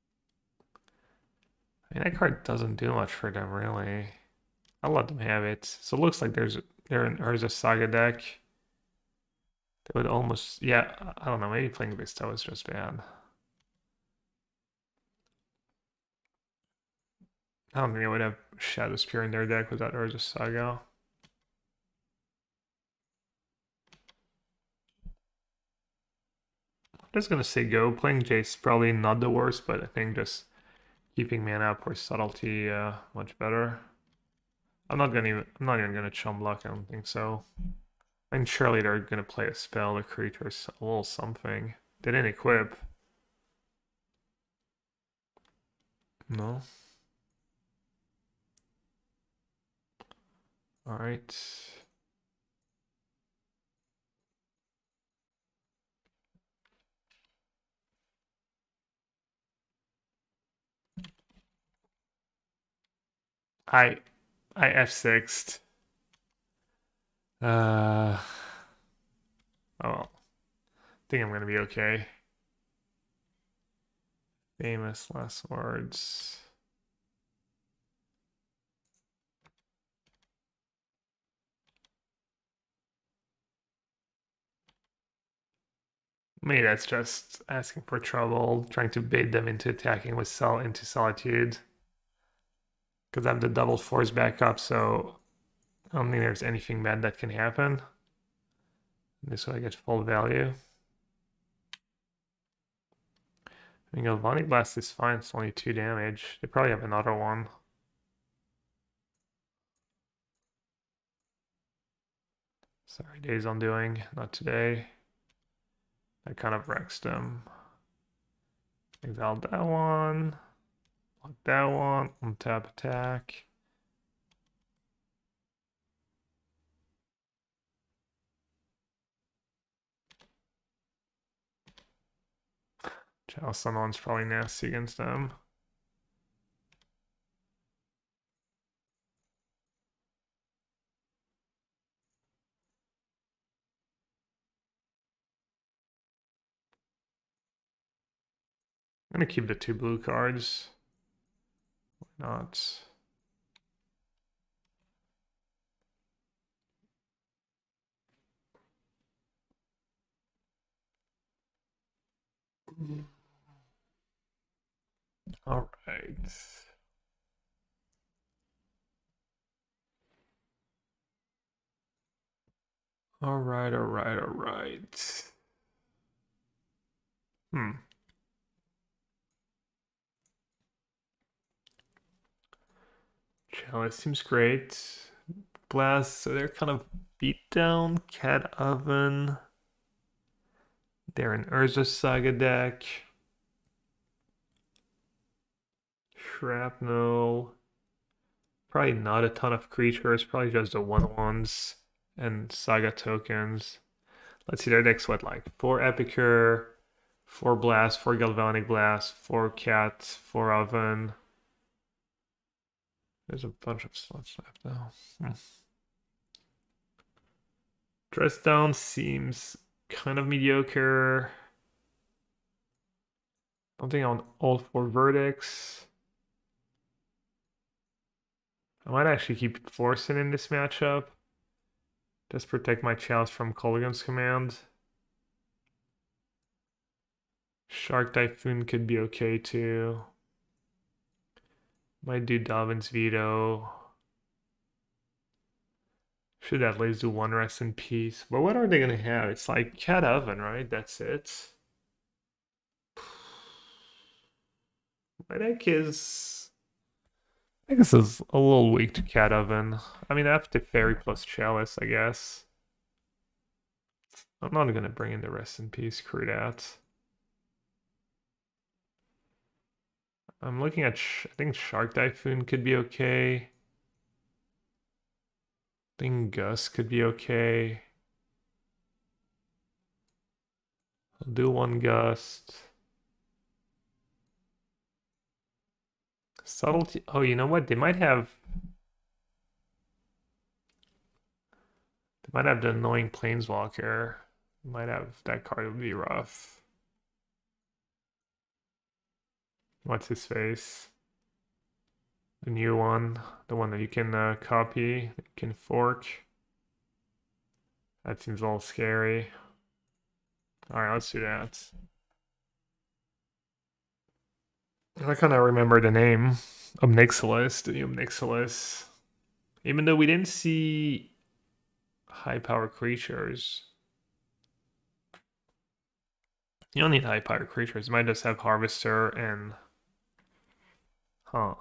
I mean, that card doesn't do much for them really. I'll let them have it. So it looks like there's they're in Urza Saga deck. They would almost, yeah, I don't know, maybe playing Vista was just bad. I don't think I would have Shadow Spear in their deck without Urza Saga. I'm just gonna say go. Playing Jace probably not the worst, but I think just keeping mana up or subtlety uh, much better. I'm not gonna even, I'm not even gonna chum block, I don't think so. I mean, surely they're gonna play a spell, a creature, a little something. They didn't equip. No. All right. I I F sixed. Uh oh, I think I'm gonna be okay. Famous last words. Maybe that's just asking for trouble, trying to bait them into attacking with Sol into Solitude. Because I have the double force backup, so I don't think there's anything bad that can happen. This way I get full value. I mean, Galvanic Blast is fine, it's only two damage. They probably have another one. Sorry, Days Undoing, not today. I kind of wrecks them. Exile that one. Block that one. Untap attack. Chalice Sunon's probably nasty against them. I'm gonna keep the two blue cards. Why not? All right. All right, all right, all right. Hmm. Chalice seems great. Blast, so they're kind of beat down. Cat Oven. They're an Urza Saga deck. Shrapnel. Probably not a ton of creatures, probably just the one ones and Saga tokens. Let's see, their deck's what, like four Epicure, four Blast, four Galvanic Blast, four Cat, four Oven. There's a bunch of slots left though. Hmm. Dress down seems kind of mediocre. I don't think I want all four verdicts. I might actually keep Forcing in this matchup. Just protect my Chalice from Kolaghan's command. Shark Typhoon could be okay too. Might do Dobbin's Veto. Should at least do one Rest in Peace. But what are they gonna have? It's like Cat Oven, right? That's it. My deck is... I guess it's a little weak to Cat Oven. I mean, I have to Fairy plus Chalice, I guess. I'm not gonna bring in the Rest in Peace crew that. I'm looking at, sh I think Shark Typhoon could be okay. I think Gus could be okay. I'll do one Gust. Subtlety. Oh, you know what? They might have. They might have the annoying Planeswalker. Might have that card would be rough. What's his face? The new one, the one that you can uh, copy, you can fork. That seems a little scary. All right, let's do that. I kind of remember the name Omnixilis, the Omnixilis. Even though we didn't see high power creatures. You don't need high power creatures. You might just have Harvester and... Huh.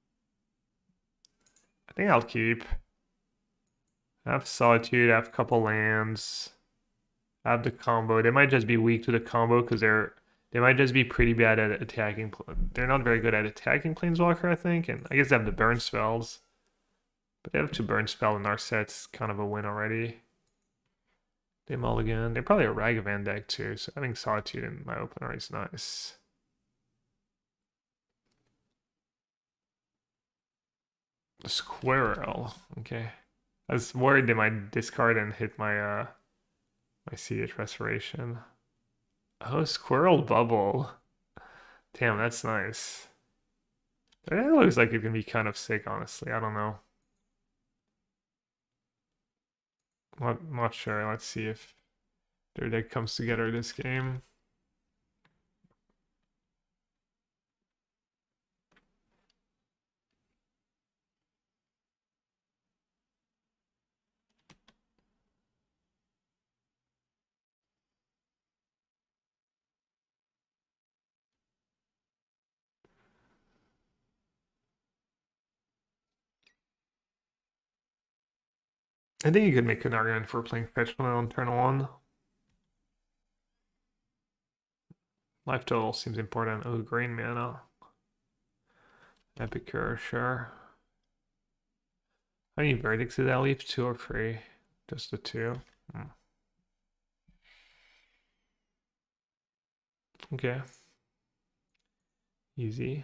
I think I'll keep. I have Solitude, I have a couple lands. I have the combo. They might just be weak to the combo because they're... They might just be pretty bad at attacking. They're not very good at attacking Planeswalker, I think. And I guess they have the burn spells. But they have to burn spell in our sets. Kind of a win already. They mulligan. They're probably a Ragavan deck too. So having Solitude in my opener is nice. Squirrel. Okay. I was worried they might discard and hit my uh my C H Restoration. Oh, Squirrel Bubble. Damn, that's nice. That looks like it can be kind of sick, honestly. I don't know. Not, not sure. Let's see if their deck comes together this game. I think you could make an argument for playing Fetch Mana on turn one. Life total seems important. Oh, green mana. Epicure, sure. How many verdicts did that leave? Two or three? Just the two. Hmm. Okay. Easy.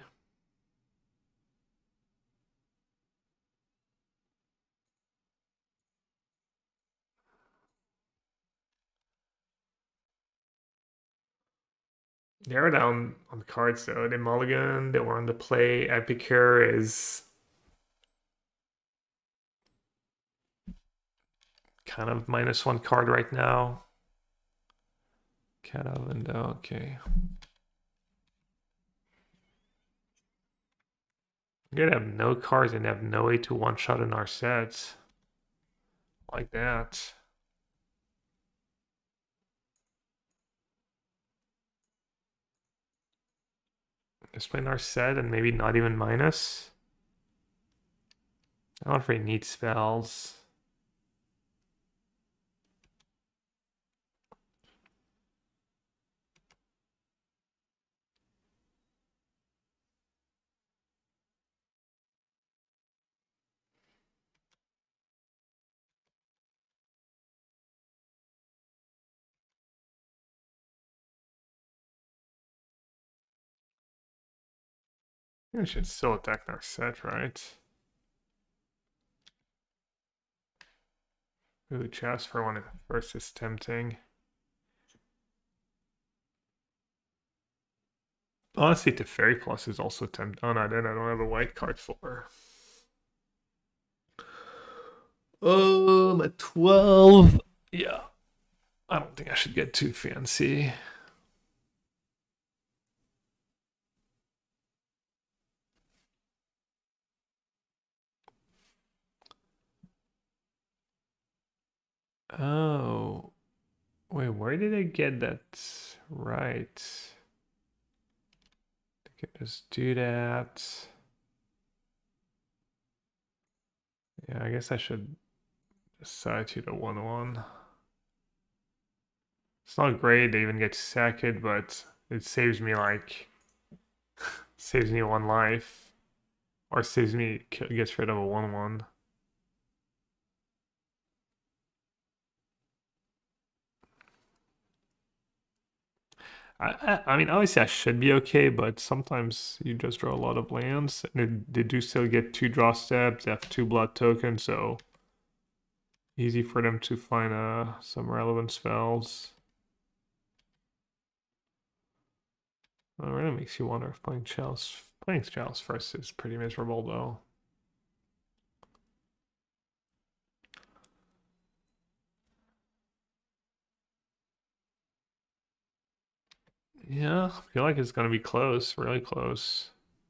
They are down on the cards though. They mulligan, they were on the play. Epicure is kind of minus one card right now. Cat out window, okay. We're gonna have no cards and have no way to one shot in our sets. Like that. Just playing our set and maybe not even minus. I don't really need spells. We should still attack our set, right? Ooh, chest for one at first is tempting. Honestly, Teferi Plus is also tempting. Oh no, then I don't have a white card for. Um, at twelve. Yeah. I don't think I should get too fancy. Oh. Wait, where did I get that right? I can just do that. Yeah, I guess I should decide to the one one. It's not great to even get sacked, but it saves me like saves me one life. Or saves me gets rid of a one one. I, I, I mean, obviously I should be okay, but sometimes you just draw a lot of lands, and they, they do still get two draw steps. They have two blood tokens, so easy for them to find uh, some relevant spells. It really makes you wonder if playing Chalice, playing Chalice first is pretty miserable though. Yeah, I feel like it's gonna be close, really close.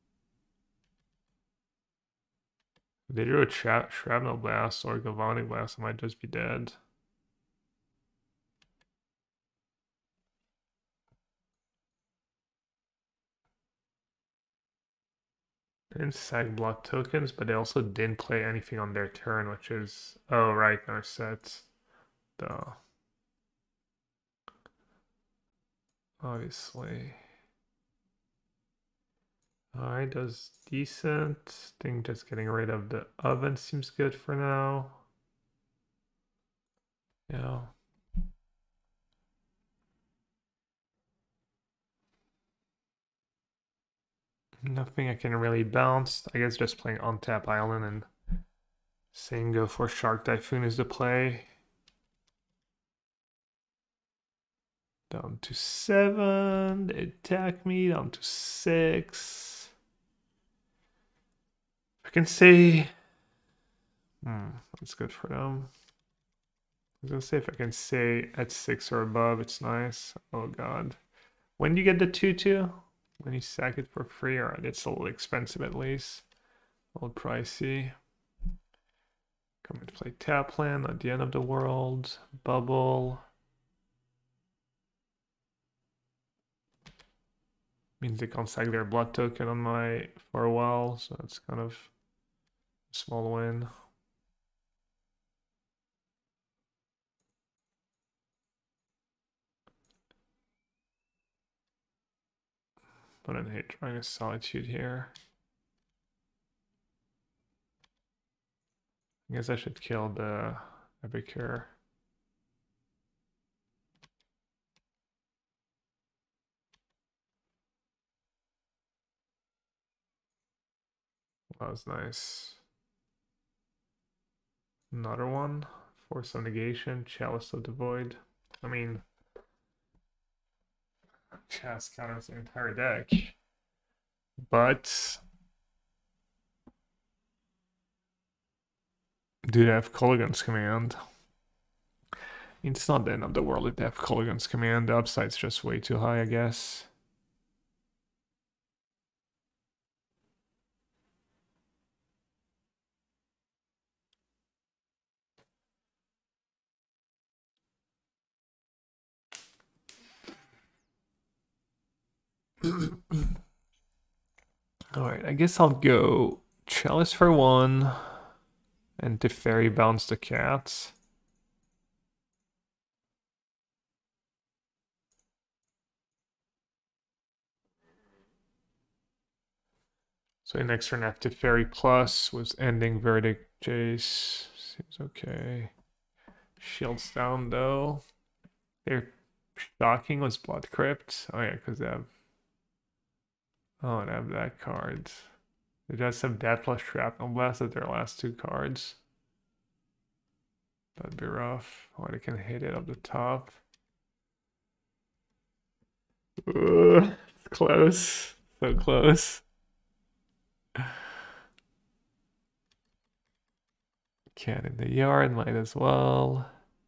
If they drew a tra Shrapnel Blast or Galvanic Blast, I might just be dead. They didn't sack block tokens, but they also didn't play anything on their turn, which is... Oh, right, no sets. Duh. Obviously. Alright, does decent. I think just getting rid of the oven seems good for now. Yeah. Nothing I can really bounce. I guess just playing on tap island and saying go for Shark Typhoon is the play. Down to seven. They attack me. Down to six. I can say... Hmm, that's good for them. I was gonna say if I can say at six or above, it's nice. Oh god. When do you get the two two? When you sack it for free? Alright, it's a little expensive at least. A little pricey. Coming to play Tapland at the end of the world. Bubble. Means they can't sack their blood token on my for a while, so that's kind of a small win. But I hate trying a Solitude here. I guess I should kill the Epicure. That was nice. Another one. Force of Negation, Chalice of the Void. I mean, Chalice counters the entire deck. But do they have Kolaghan's Command? I mean, it's not the end of the world if they have Kolaghan's Command. The upside's just way too high, I guess. Alright, I guess I'll go Chalice for one and Teferi bounce the cats. So next turn after Teferi Plus was ending Verdict Jace. Seems okay. Shields down though. They're shocking was Blood Crypt. Oh yeah, because they have Oh, and I have that card. They just have that plus Shrapnel Blast as their last two cards. That'd be rough. Or they can hit it up the top. Ugh, close. So close. Cat in the yard, might as well.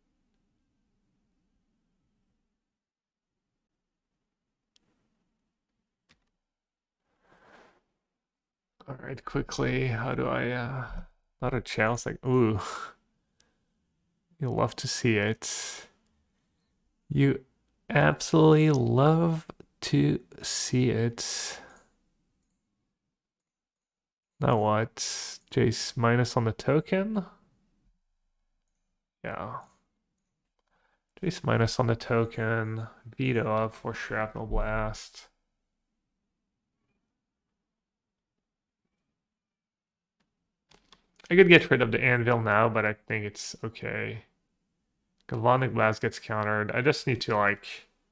All right, quickly, how do I, uh, not a chance, like, ooh. You'll love to see it. You absolutely love to see it. Now what? Jace minus on the token? Yeah. Jace minus on the token. Veto up for Shrapnel Blast. I could get rid of the Anvil now, but I think it's okay. Galvanic Blast gets countered. I just need to, like,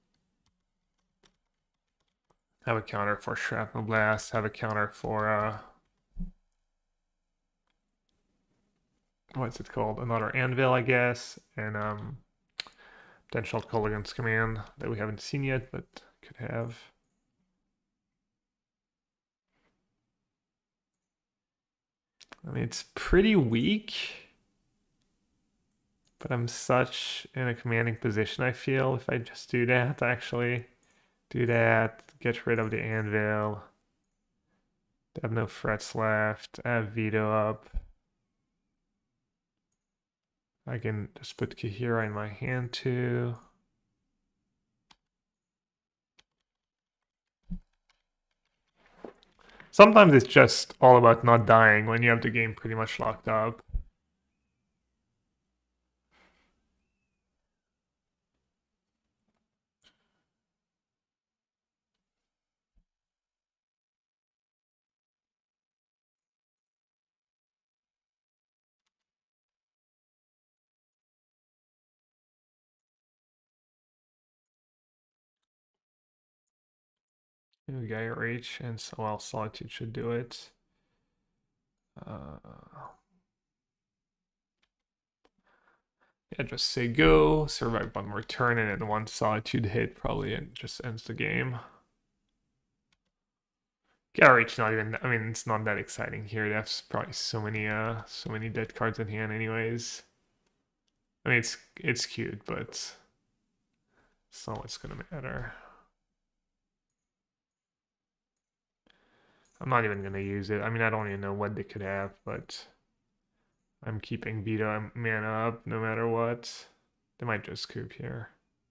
have a counter for Shrapnel Blast, have a counter for, uh... what's it called? Another Anvil, I guess, and, um... potential Kolaghan's Command that we haven't seen yet, but could have. I mean, it's pretty weak, but I'm such in a commanding position, I feel, if I just do that, actually. Do that, get rid of the Anvil. I have no threats left, I have Veto up. I can just put Kahira in my hand too. Sometimes it's just all about not dying when you have the game pretty much locked up. Gaia Reach and so well, Solitude should do it. Uh, yeah, just say go, survive one more turn, and then one Solitude hit probably and just ends the game. Gaia Reach not even, I mean, it's not that exciting here. There's probably so many, uh, so many dead cards in hand anyways. I mean, it's, it's cute, but it's not what's gonna matter. I'm not even going to use it. I mean, I don't even know what they could have, but I'm keeping Veto mana up no matter what. They might just scoop here.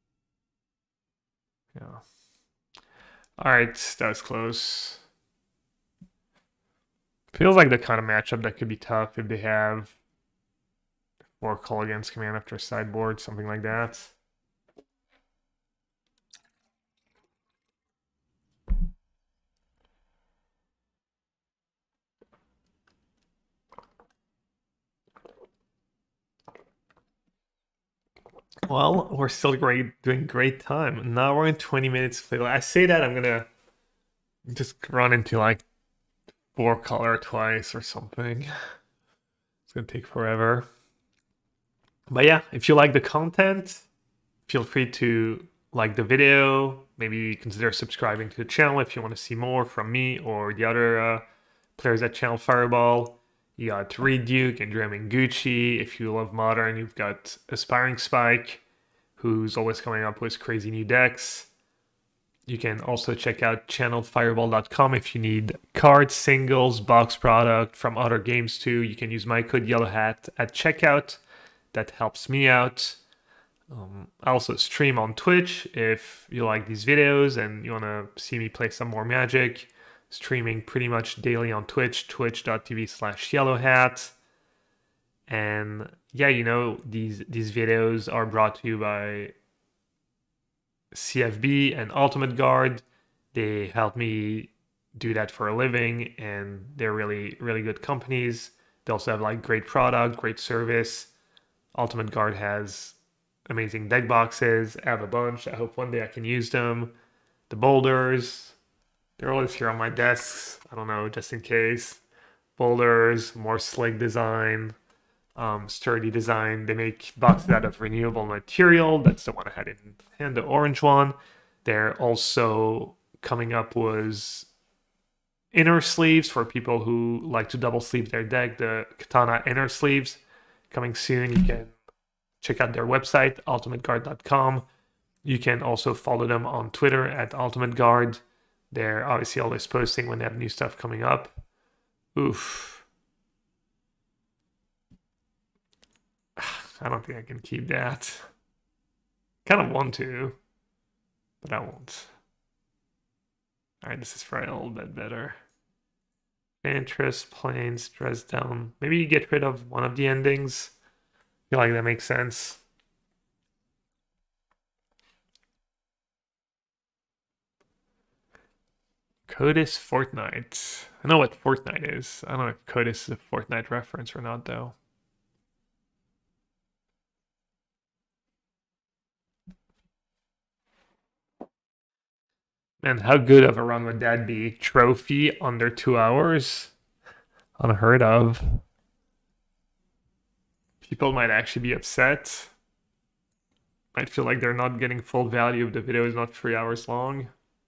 Yeah. Alright, that was close. Feels like the kind of matchup that could be tough if they have four Kolaghan's Command after sideboard, something like that. Well, we're still great, doing great time. Now we're in twenty minutes. I say that I'm gonna just run into like four color twice or something. It's gonna take forever. But yeah, if you like the content, feel free to like the video. Maybe consider subscribing to the channel if you want to see more from me or the other uh, players at Channel Fireball. You got Reed Duke and Draymond Gucci. If you love Modern, you've got Aspiring Spike, who's always coming up with crazy new decks. You can also check out channel fireball dot com if you need cards, singles, box product from other games too. You can use my code YellowHat at checkout. That helps me out. Um, I also stream on Twitch if you like these videos and you want to see me play some more Magic. Streaming pretty much daily on Twitch, twitch dot t v slash yellowhat. And yeah, you know, these these videos are brought to you by C F B and Ultimate Guard. They help me do that for a living, and they're really, really good companies. They also have like great product, great service. Ultimate Guard has amazing deck boxes. I have a bunch. I hope one day I can use them. The boulders, they're always here on my desks. I don't know, just in case. Boulders, more slick design. um, sturdy design. They make boxes out of renewable material. That's the one I had in hand, the orange one. They're also coming up with inner sleeves for people who like to double sleeve their deck. The Katana inner sleeves coming soon. You can check out their website, ultimate guard dot com. You can also follow them on Twitter at ultimateguard. They're obviously always posting when they have new stuff coming up. Oof. I don't think I can keep that. Kind of want to, but I won't. Alright, this is probably a little bit better. Interest, Plains, Dresden. Maybe you get rid of one of the endings. I feel like that makes sense. Codis Fortnite. I know what Fortnite is. I don't know if Codis is a Fortnite reference or not, though. Man, how good of a run would that be? Trophy under two hours? Unheard of. People might actually be upset. Might feel like they're not getting full value if the video is not three hours long.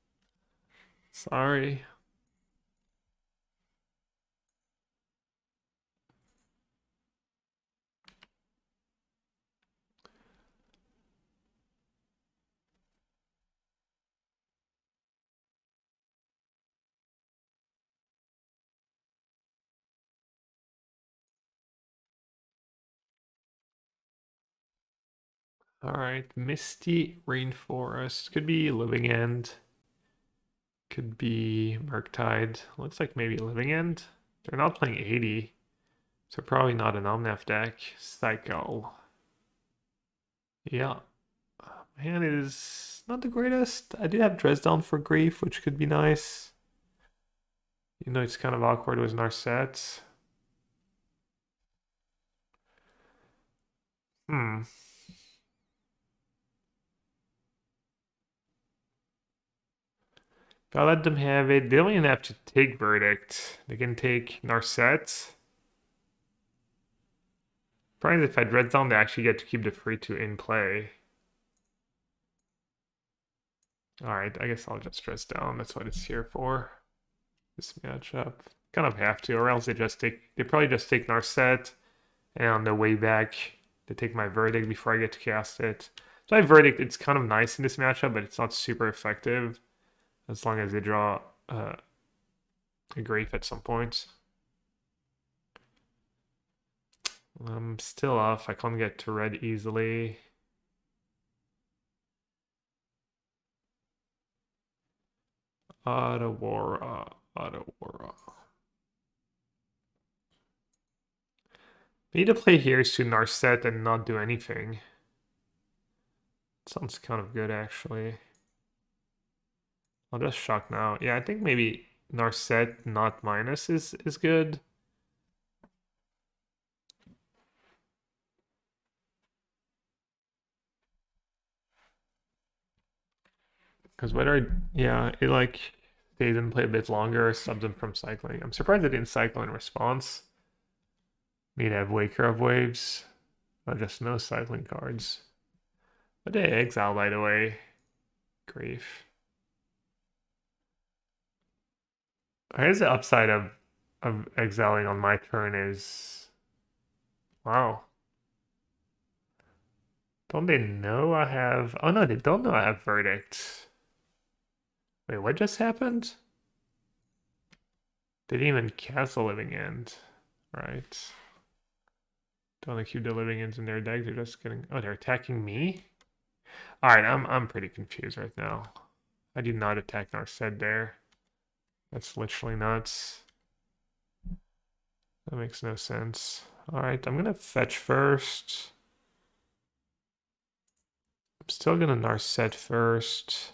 Sorry. All right, Misty Rainforest. Could be Living End. Could be Murktide. Looks like maybe Living End. They're not playing eighty, so probably not an Omnath deck. Cycle. Yeah. Hand is not the greatest. I do have Dresden for Grief, which could be nice. You know, it's kind of awkward with Narset. Hmm. If I let them have it, they don't even have to take Verdict. They can take Narset. Probably if I Dresden, they actually get to keep the free two in play. Alright, I guess I'll just dress down. That's what it's here for. This matchup. Kind of have to, or else they just take, they probably just take Narset, and on the way back, they take my Verdict before I get to cast it. So my Verdict, it's kind of nice in this matchup, but it's not super effective, as long as they draw uh, a Grief at some point. I'm still off, I can't get to red easily. Otawara, Otawara. Need to play here is to Narset and not do anything. Sounds kind of good, actually. I'll just shock now. Yeah, I think maybe Narset not minus is, is good. Because whether, I, yeah, it like, they didn't play a bit longer, stopped them from cycling. I'm surprised they didn't cycle in response. Need to have Waker of Waves. Oh, just no cycling cards. But they exile, by the way. Grief. Here's the upside of, of exiling on my turn is... Wow. Don't they know I have... Oh no, they don't know I have Verdict. Wait, what just happened? They didn't even cast a Living End. Right. Don't they keep the Living Ends in their deck? They're just getting... Oh, they're attacking me? Alright, I'm, I'm pretty confused right now. I did not attack Narset there. That's literally nuts. That makes no sense. Alright, I'm gonna fetch first. I'm still gonna Narset first.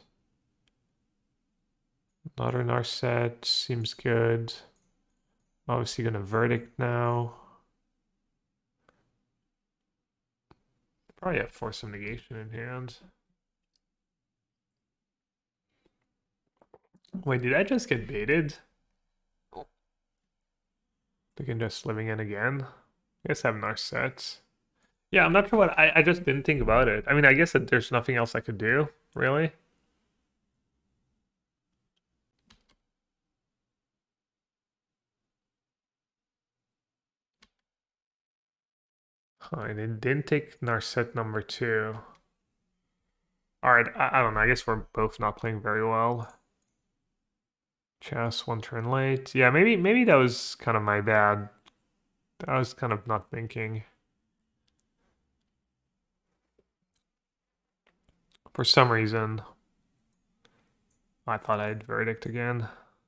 Another Narset seems good. Obviously gonna Verdict now. Probably have Force of Negation in hand. Wait, did I just get baited? They can just Living End again. I guess I have Narset. Yeah, I'm not sure what I, I just didn't think about it. I mean, I guess that there's nothing else I could do, really. Huh, I didn't, didn't take Narset number two. All right, I, I don't know. I guess we're both not playing very well. Chess one turn late. Yeah, maybe maybe that was kind of my bad. I was kind of not thinking. For some reason, I thought I'd verdict again.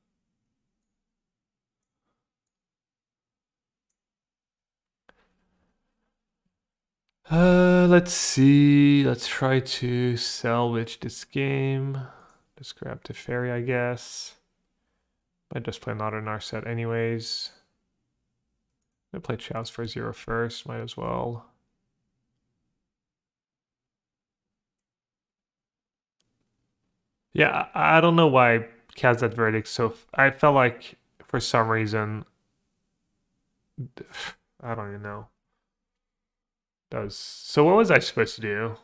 Uh, let's see. Let's try to salvage this game. Just grab Teferi, I guess. I just play another Narset anyways. I play Chows for zero first. Might as well. Yeah, I don't know why cast that verdict. So I felt like for some reason, I don't even know. That was so. What was I supposed to do?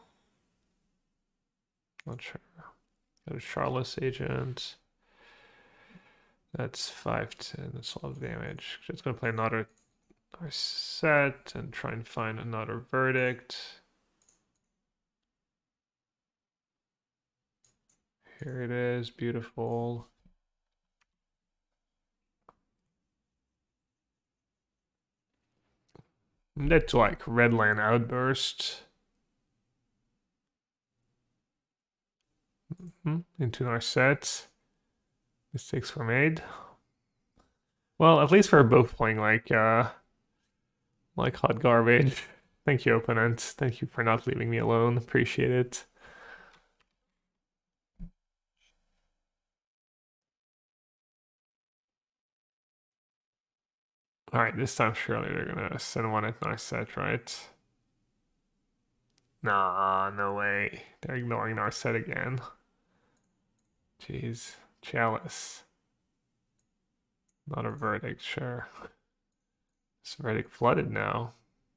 Not sure. Got a Charlotte's agent. That's five ten. That's a lot of damage. Just gonna play another, another set and try and find another verdict. Here it is. Beautiful. That's like Redland Outburst. Mm-hmm. Into our set. Mistakes were made. Well, at least we're both playing like uh like hot garbage. Thank you, opponent. Thank you for not leaving me alone. Appreciate it. Alright, this time surely they're gonna send one at Narset, right? Nah, no way. They're ignoring Narset again. Jeez. Chalice. Not a verdict, sure. This verdict flooded now.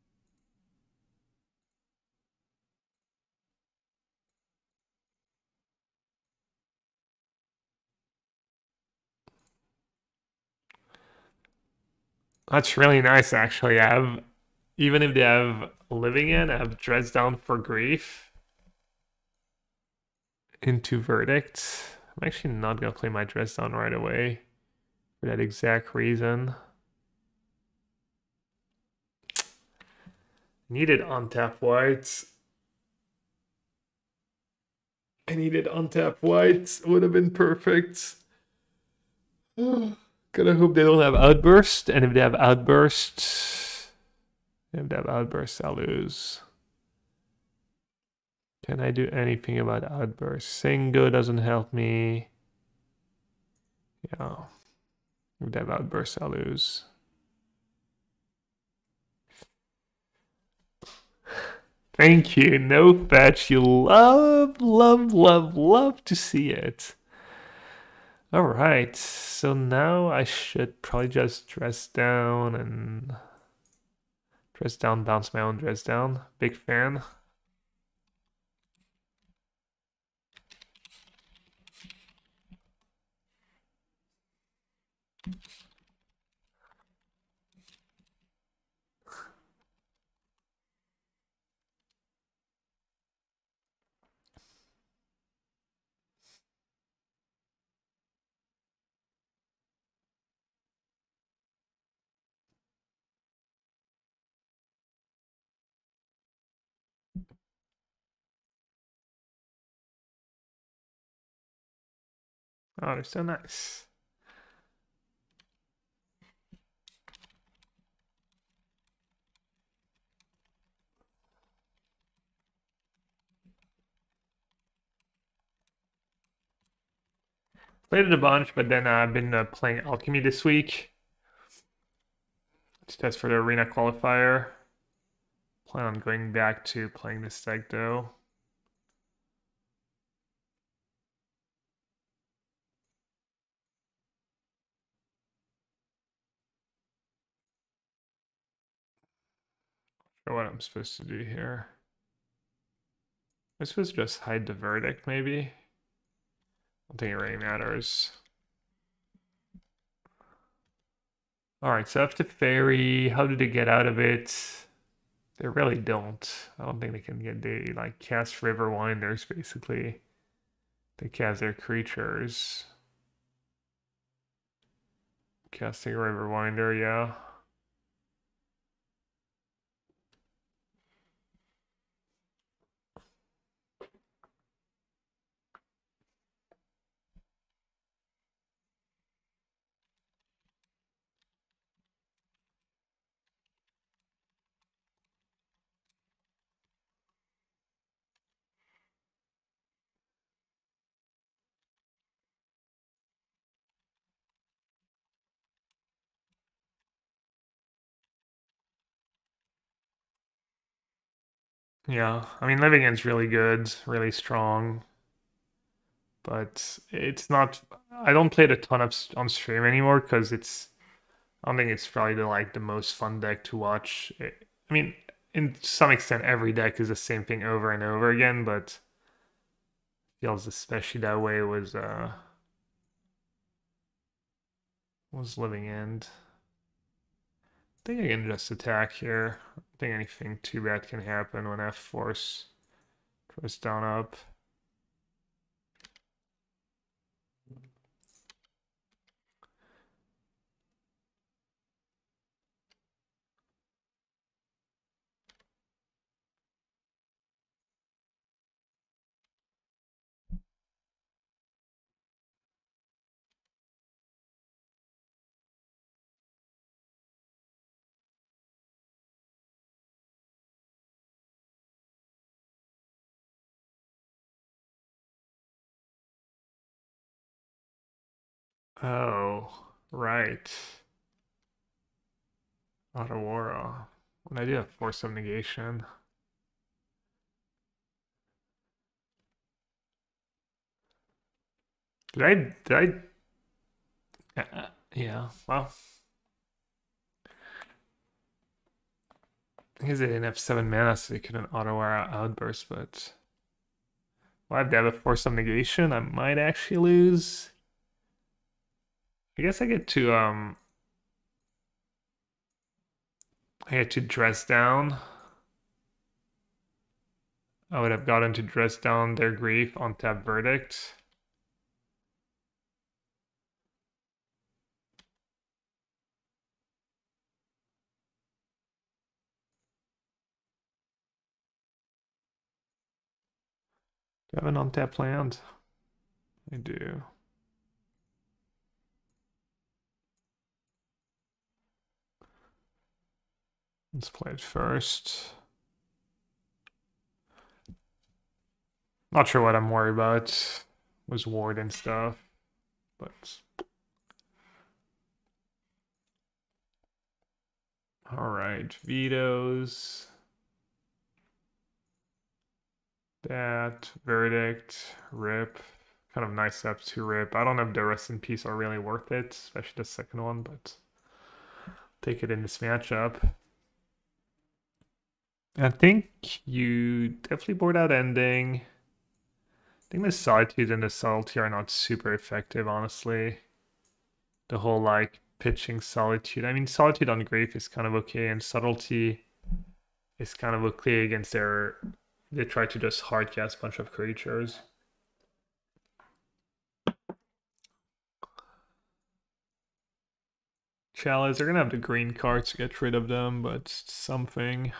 That's really nice, actually. I have, even if they have Living In, I have Dresdown for Grief into Verdict. I'm actually not gonna play my Dresdown right away for that exact reason. Needed untap whites. I needed untap whites. Would have been perfect. Gotta hope they don't have Outburst, and if they have Outburst, if they have Outburst, I'll lose. Can I do anything about Outburst? Singo doesn't help me. Yeah. If they have Outburst, I'll lose. Thank you. No fetch. You love, love, love, love to see it. All right. So now I should probably just dress down and dress down, bounce my own dress down. Big fan. Oh, they're so nice. Played it a bunch, but then uh, I've been uh, playing Alchemy this week. To test for the arena qualifier. Plan on going back to playing this deck though. forget what I'm supposed to do here. I'm supposed to just hide the verdict, maybe? I don't think it really matters. Alright, so after Fairy, how do they get out of it? They really don't. I don't think they can get, they like cast River Winders, basically. They cast their creatures. Casting River Winder, yeah. Yeah, I mean, Living End's really good, really strong, but it's not. I don't play it a ton of on stream anymore because it's. I don't think it's probably the like the most fun deck to watch. It, I mean, in some extent, every deck is the same thing over and over again, but feels especially that way was uh was Living End. I think I can just attack here. I don't think anything too bad can happen when F Force tries down up. Oh, right. Otawara. When I do have Force of Negation. Did I, did I, uh, yeah, well. I guess they didn't have seven mana, so they couldn't Otawara Outburst, but. Well, I have to have a Force of Negation. I might actually lose. I guess I get to, um. I get to Dress Down. I would have gotten to Dress Down their Grief on tap Verdict. Do I have an on-tap land? I do. Let's play it first. Not sure what I'm worried about. Was ward and stuff, but all right, vetoes. That verdict, rip. Kind of nice steps to rip. I don't know if the rest in peace are really worth it, especially the second one, but take it in this matchup. I think you definitely board out ending. I think the Solitude and the Subtlety are not super effective, honestly. The whole like pitching Solitude. I mean, Solitude on Grave is kind of okay, and Subtlety is kind of okay against their. They try to just hardcast a bunch of creatures. Chalice, they're gonna have the green cards to get rid of them, but something.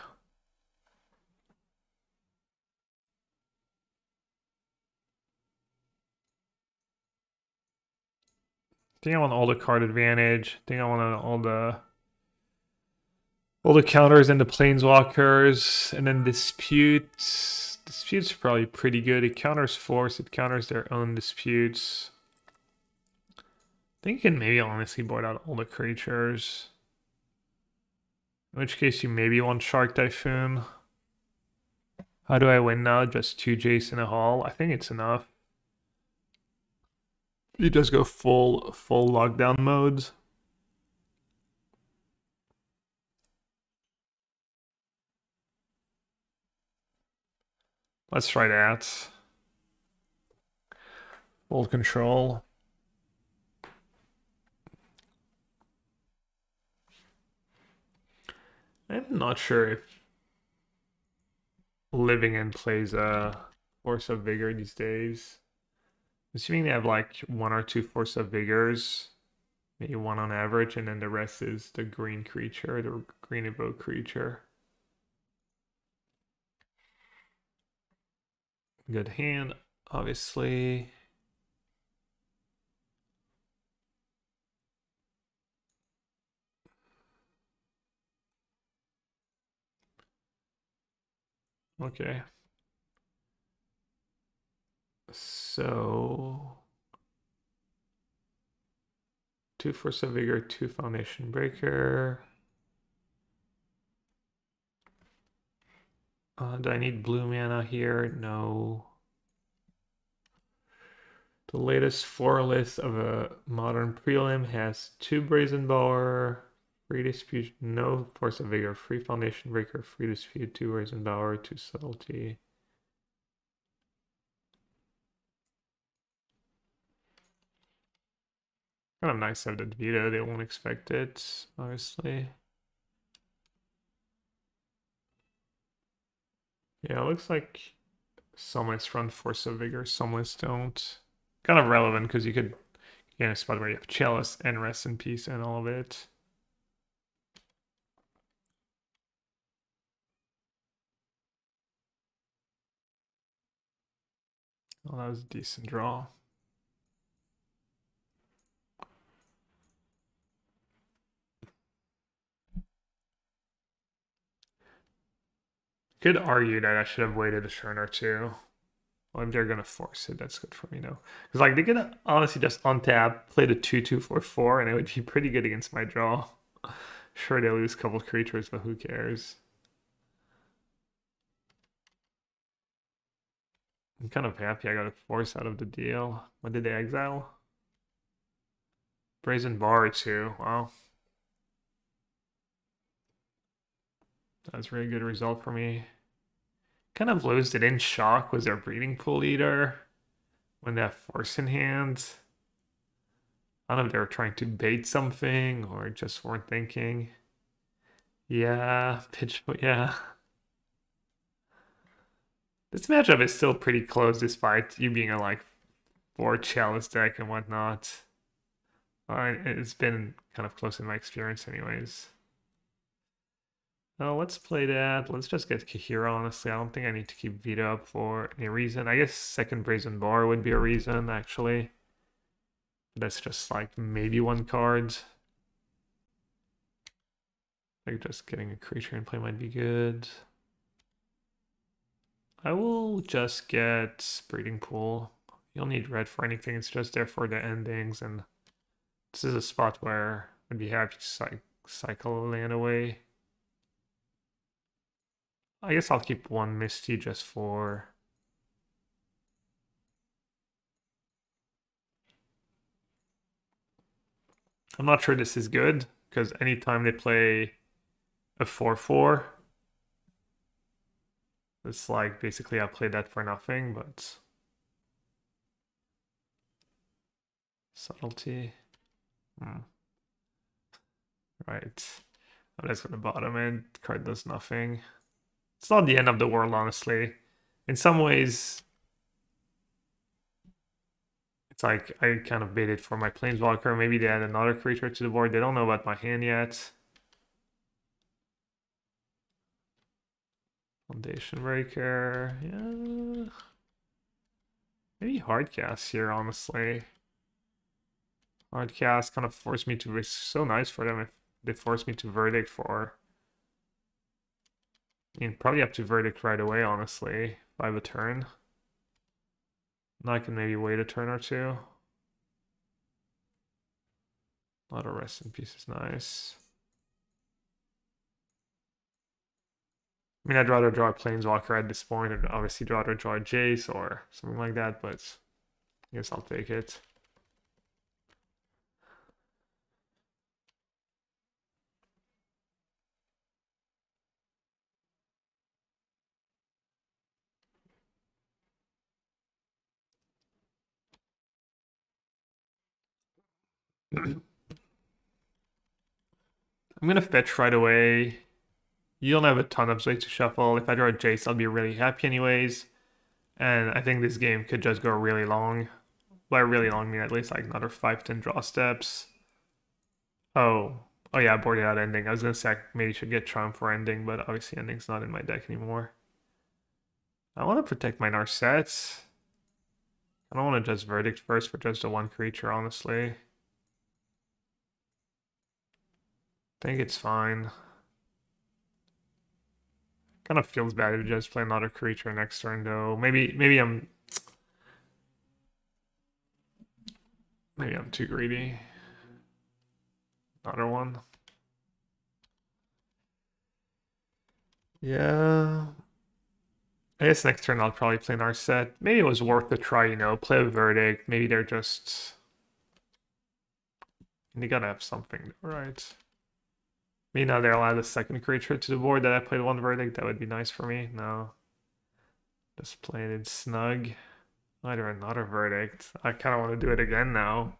I think I want all the card advantage. I think I want all the all the counters and the planeswalkers, and then disputes. Disputes probably pretty good. It counters force. It counters their own disputes. I think you can maybe honestly board out all the creatures. In which case you maybe want Shark Typhoon. How do I win now? Just two Jace in a Hall? I think it's enough. You just go full full lockdown mode. Let's try that. Full control. I'm not sure if Living End plays a Force of Vigor these days. Assuming they have like one or two Force of Vigors, maybe one on average, and then the rest is the green creature, the green evoke creature. Good hand, obviously. Okay. So two Force of Vigor, two Foundation Breaker. Uh, do I need blue mana here? No. The latest four list of a modern prelim has two Brazen Bower, free dispute, no Force of Vigor, free Foundation Breaker, free dispute, two Brazen Bower, two Subtlety. Kind of nice to have that veto, they won't expect it, obviously. Yeah, it looks like some lists run Force of Vigor, some lists don't. Kind of relevant because you could get in a spot where you have Chalice and Rest in Peace and all of it. Oh, that was a decent draw. Could argue that I should have waited a turn or two. Well, if they're gonna force it, that's good for me now. Because like they could honestly just untap, play the two two four four, and it would be pretty good against my draw. Sure, they lose a couple creatures, but who cares? I'm kind of happy I got a force out of the deal. What did they exile? Brazen Bar too. Wow. That's a really good result for me. Kind of lose it in shock was their breeding pool eater when they have force in hand. I don't know if they were trying to bait something or just weren't thinking. Yeah, pitch, yeah. This matchup is still pretty close despite you being a like four chalice deck and whatnot. Uh, it's been kind of close in my experience anyways. Oh, let's play that. Let's just get Kahira, honestly. I don't think I need to keep Vita up for any reason. I guess second Brazen Bar would be a reason, actually. That's just like maybe one card. Like just getting a creature in play might be good. I will just get Breeding Pool. You'll need red for anything. It's just there for the endings, and this is a spot where I'd be happy to cycle a land away. I guess I'll keep one Misty just for... I'm not sure this is good, because anytime they play a four four, it's like basically I played that for nothing, but... Subtlety. Hmm. Right. I'm just gonna bottom end. Card does nothing. It's not the end of the world, honestly. In some ways, it's like I kind of baited for my Planeswalker. Maybe they add another creature to the board. They don't know about my hand yet. Foundation Breaker. Yeah. Maybe Hardcast here, honestly. Hardcast kind of forced me to... It's so nice for them if they force me to Verdict for... I mean, probably up to Verdict right away, honestly. If I have a turn. Now I can maybe wait a turn or two. A lot of Rest in Peace is nice. I mean, I'd rather draw a Planeswalker at this point, and obviously rather draw a Jace or something like that, but I guess I'll take it. I'm gonna fetch right away. You don't have a ton of ways to shuffle. If I draw a Jace, I'll be really happy anyways. And I think this game could just go really long. By really long, I mean at least like another five, ten draw steps. Oh, oh yeah, I boarded out ending. I was gonna say I maybe should get Charm for ending, but obviously ending's not in my deck anymore. I want to protect my Narset. I don't want to just Verdict first for just a one creature, honestly. I think it's fine. Kind of feels bad to just play another creature next turn, though. Maybe, maybe I'm, maybe I'm too greedy. Another one. Yeah. I guess next turn I'll probably play Narset. Maybe it was worth a try, you know, play a Verdict. Maybe they're just... They gotta have something, right? Maybe now they'll add a second creature to the board that I played one Verdict. That would be nice for me. No. Just playing it snug. Either another Verdict. I kind of want to do it again now.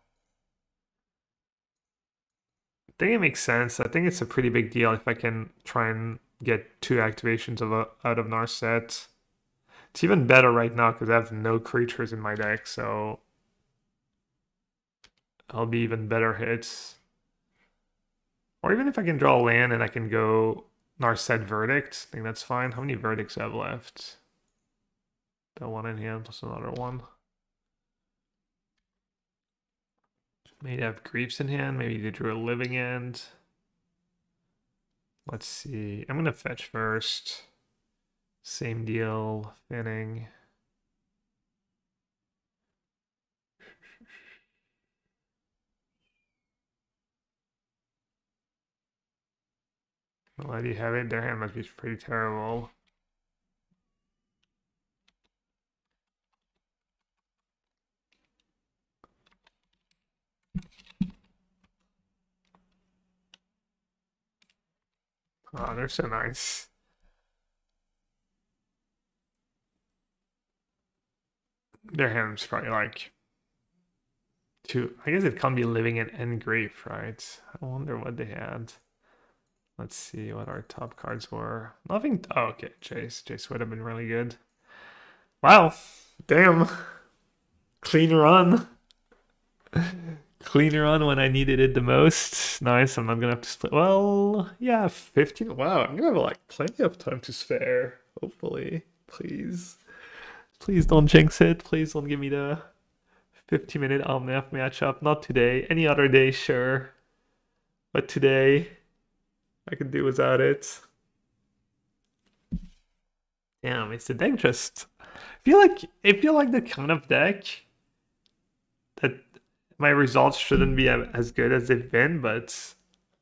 I think it makes sense. I think it's a pretty big deal if I can try and get two activations of a, out of Narset. It's even better right now because I have no creatures in my deck, so I'll be even better hits. Or even if I can draw a land and I can go Narset Verdict, I think that's fine. How many Verdicts do I have left? Got one in hand plus another one. Maybe they have Griefs in hand. Maybe they drew a Living End. Let's see. I'm going to fetch first. Same deal. Finning. Why do you have it? Their hand must be pretty terrible. Oh, they're so nice. Their hand's probably like two. I guess it can't be Living End and Grief, right? I wonder what they had. Let's see what our top cards were. Nothing. Oh, okay. Jace. Jace would have been really good. Wow. Damn. Clean run. Clean run when I needed it the most. Nice. I'm not gonna have to split. Well, yeah, fifteen. Wow, I'm gonna have like plenty of time to spare. Hopefully. Please. Please don't jinx it. Please don't give me the fifty minute Omnath matchup. Not today. Any other day, sure. But today, I could do without it. Damn, it's the deck just... I feel like I feel like the kind of deck that my results shouldn't be as good as they've been, but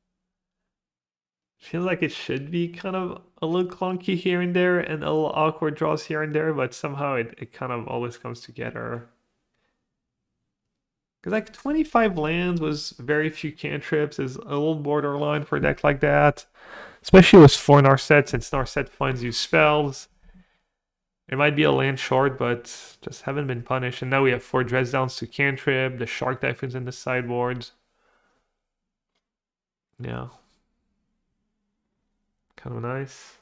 I feel like it should be kind of a little clunky here and there and a little awkward draws here and there, but somehow it, it kind of always comes together. Because like twenty-five lands was very few cantrips is a little borderline for a deck like that. Especially with four Narset, since Narset finds you spells. It might be a land short, but just haven't been punished. And now we have four Dress Downs to cantrip, the Shark Typhoons in the sideboard. Yeah. Kind of nice.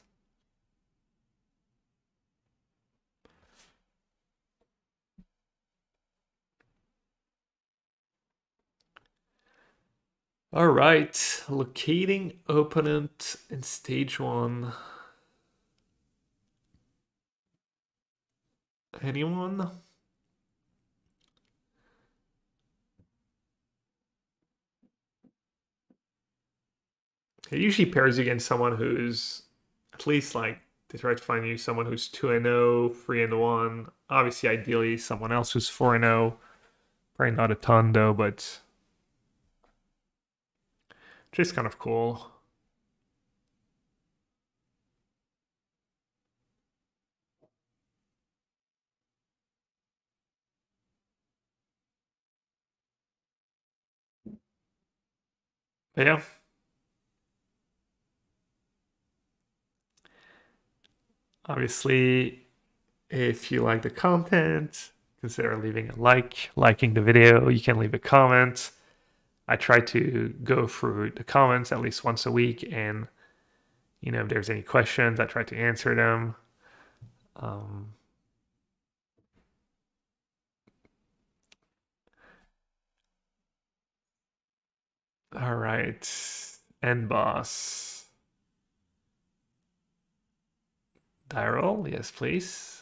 All right, locating opponent in stage one. Anyone? It usually pairs you against someone who's at least like they try to find you someone who's two and oh, three and one. Obviously, ideally, someone else who's four and oh. Probably not a ton though, but just kind of cool. But yeah. Obviously, if you like the content, consider leaving a like, liking the video. You can leave a comment. I try to go through the comments at least once a week, and you know, if there's any questions, I try to answer them. Um, all right, end boss. Die roll, yes, please.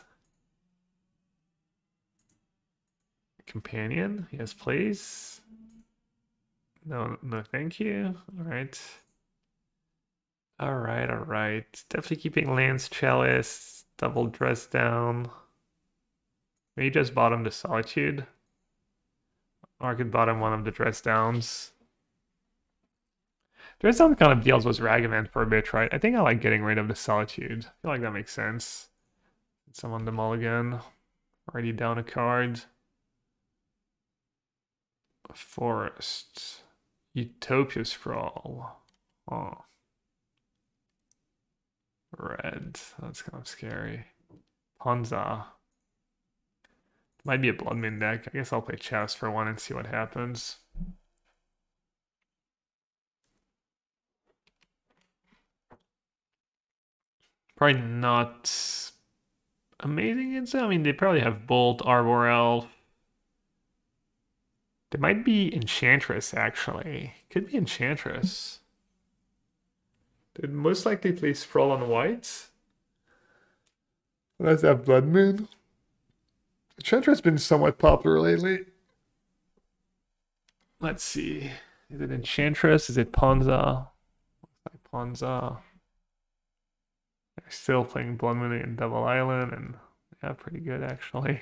Companion, yes, please. No, no, thank you. All right. All right, all right. Definitely keeping Lance Chalice, double dress down. Maybe just bottom the Solitude. Or I could bottom one of the dress downs. Dress down kind of deals with Ragavan for a bit, right? I think I like getting rid of the Solitude. I feel like that makes sense. Summon the mulligan. Already down a card. Forest. Utopia Sprawl. Oh. Red. That's kind of scary. Ponza. Might be a Blood Moon deck. I guess I'll play Chalice for one and see what happens. Probably not amazing inside. I mean, they probably have Bolt, Arbor Elf. They might be Enchantress, actually. Could be Enchantress. They'd most likely play Sprawl on white. Let's have Blood Moon. Enchantress has been somewhat popular lately. Let's see. Is it Enchantress? Is it Ponza? Looks like Ponza. They're still playing Blood Moon and Double Island, and yeah, pretty good actually.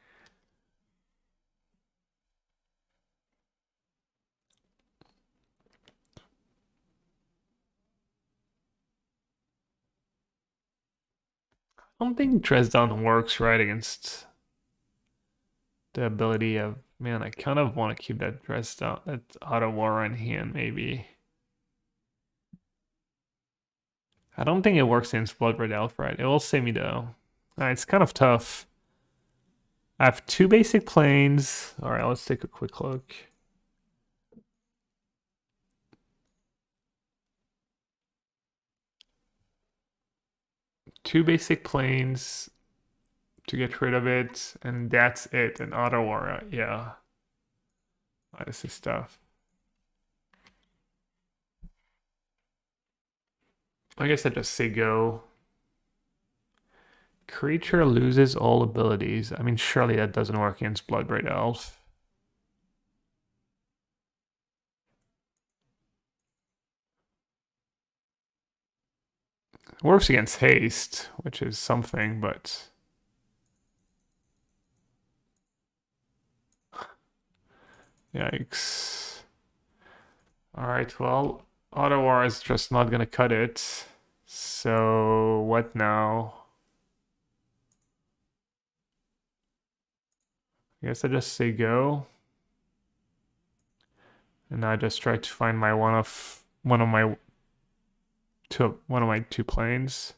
I don't think Dresden works right against the ability of, man, I kind of want to keep that Dresden, that Auto War in hand maybe. I don't think it works against Bloodbraid Elf, right? It will save me though. Alright, it's kind of tough. I have two basic planes. Alright, let's take a quick look. Two basic planes to get rid of it, and that's it. An Auto Aura, yeah. Oh, this is tough. I guess I just say go. Creature loses all abilities. I mean, surely that doesn't work against Bloodbraid Elf. It works against haste, which is something, but... Yikes. Alright, well, Auto War is just not gonna cut it. So, what now? I guess I just say go. And I just try to find my one of one of my two one of my two planes.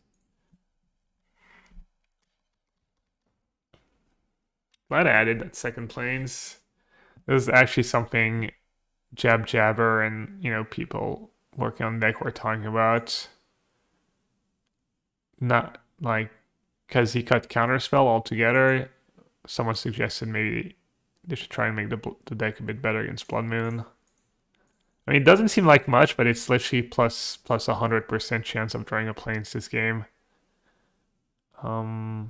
Glad I added that second planes. This is actually something Jab Jabber and, you know, people working on the deck were talking about. Not like, because he cut Counterspell altogether, someone suggested maybe they should try and make the, the deck a bit better against Blood Moon. I mean, it doesn't seem like much, but it's literally plus plus one hundred percent chance of drawing a planes this game. Um,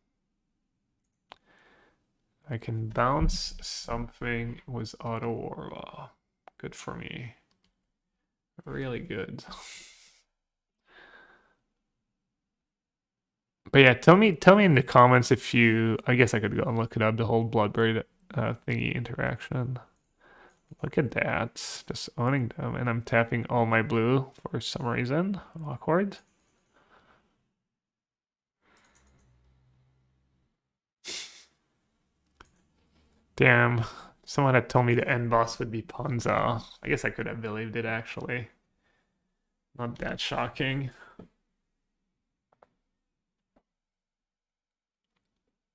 I can bounce something with Auto Aura. Good for me. Really good. But yeah, tell me tell me in the comments if you... I guess I could go and look it up, the whole Bloodbraid uh, thingy interaction. Look at that. Just owning them. And I'm tapping all my blue for some reason. Awkward. Damn. Someone had told me the end boss would be Ponza. I guess I could have believed it, actually. Not that shocking.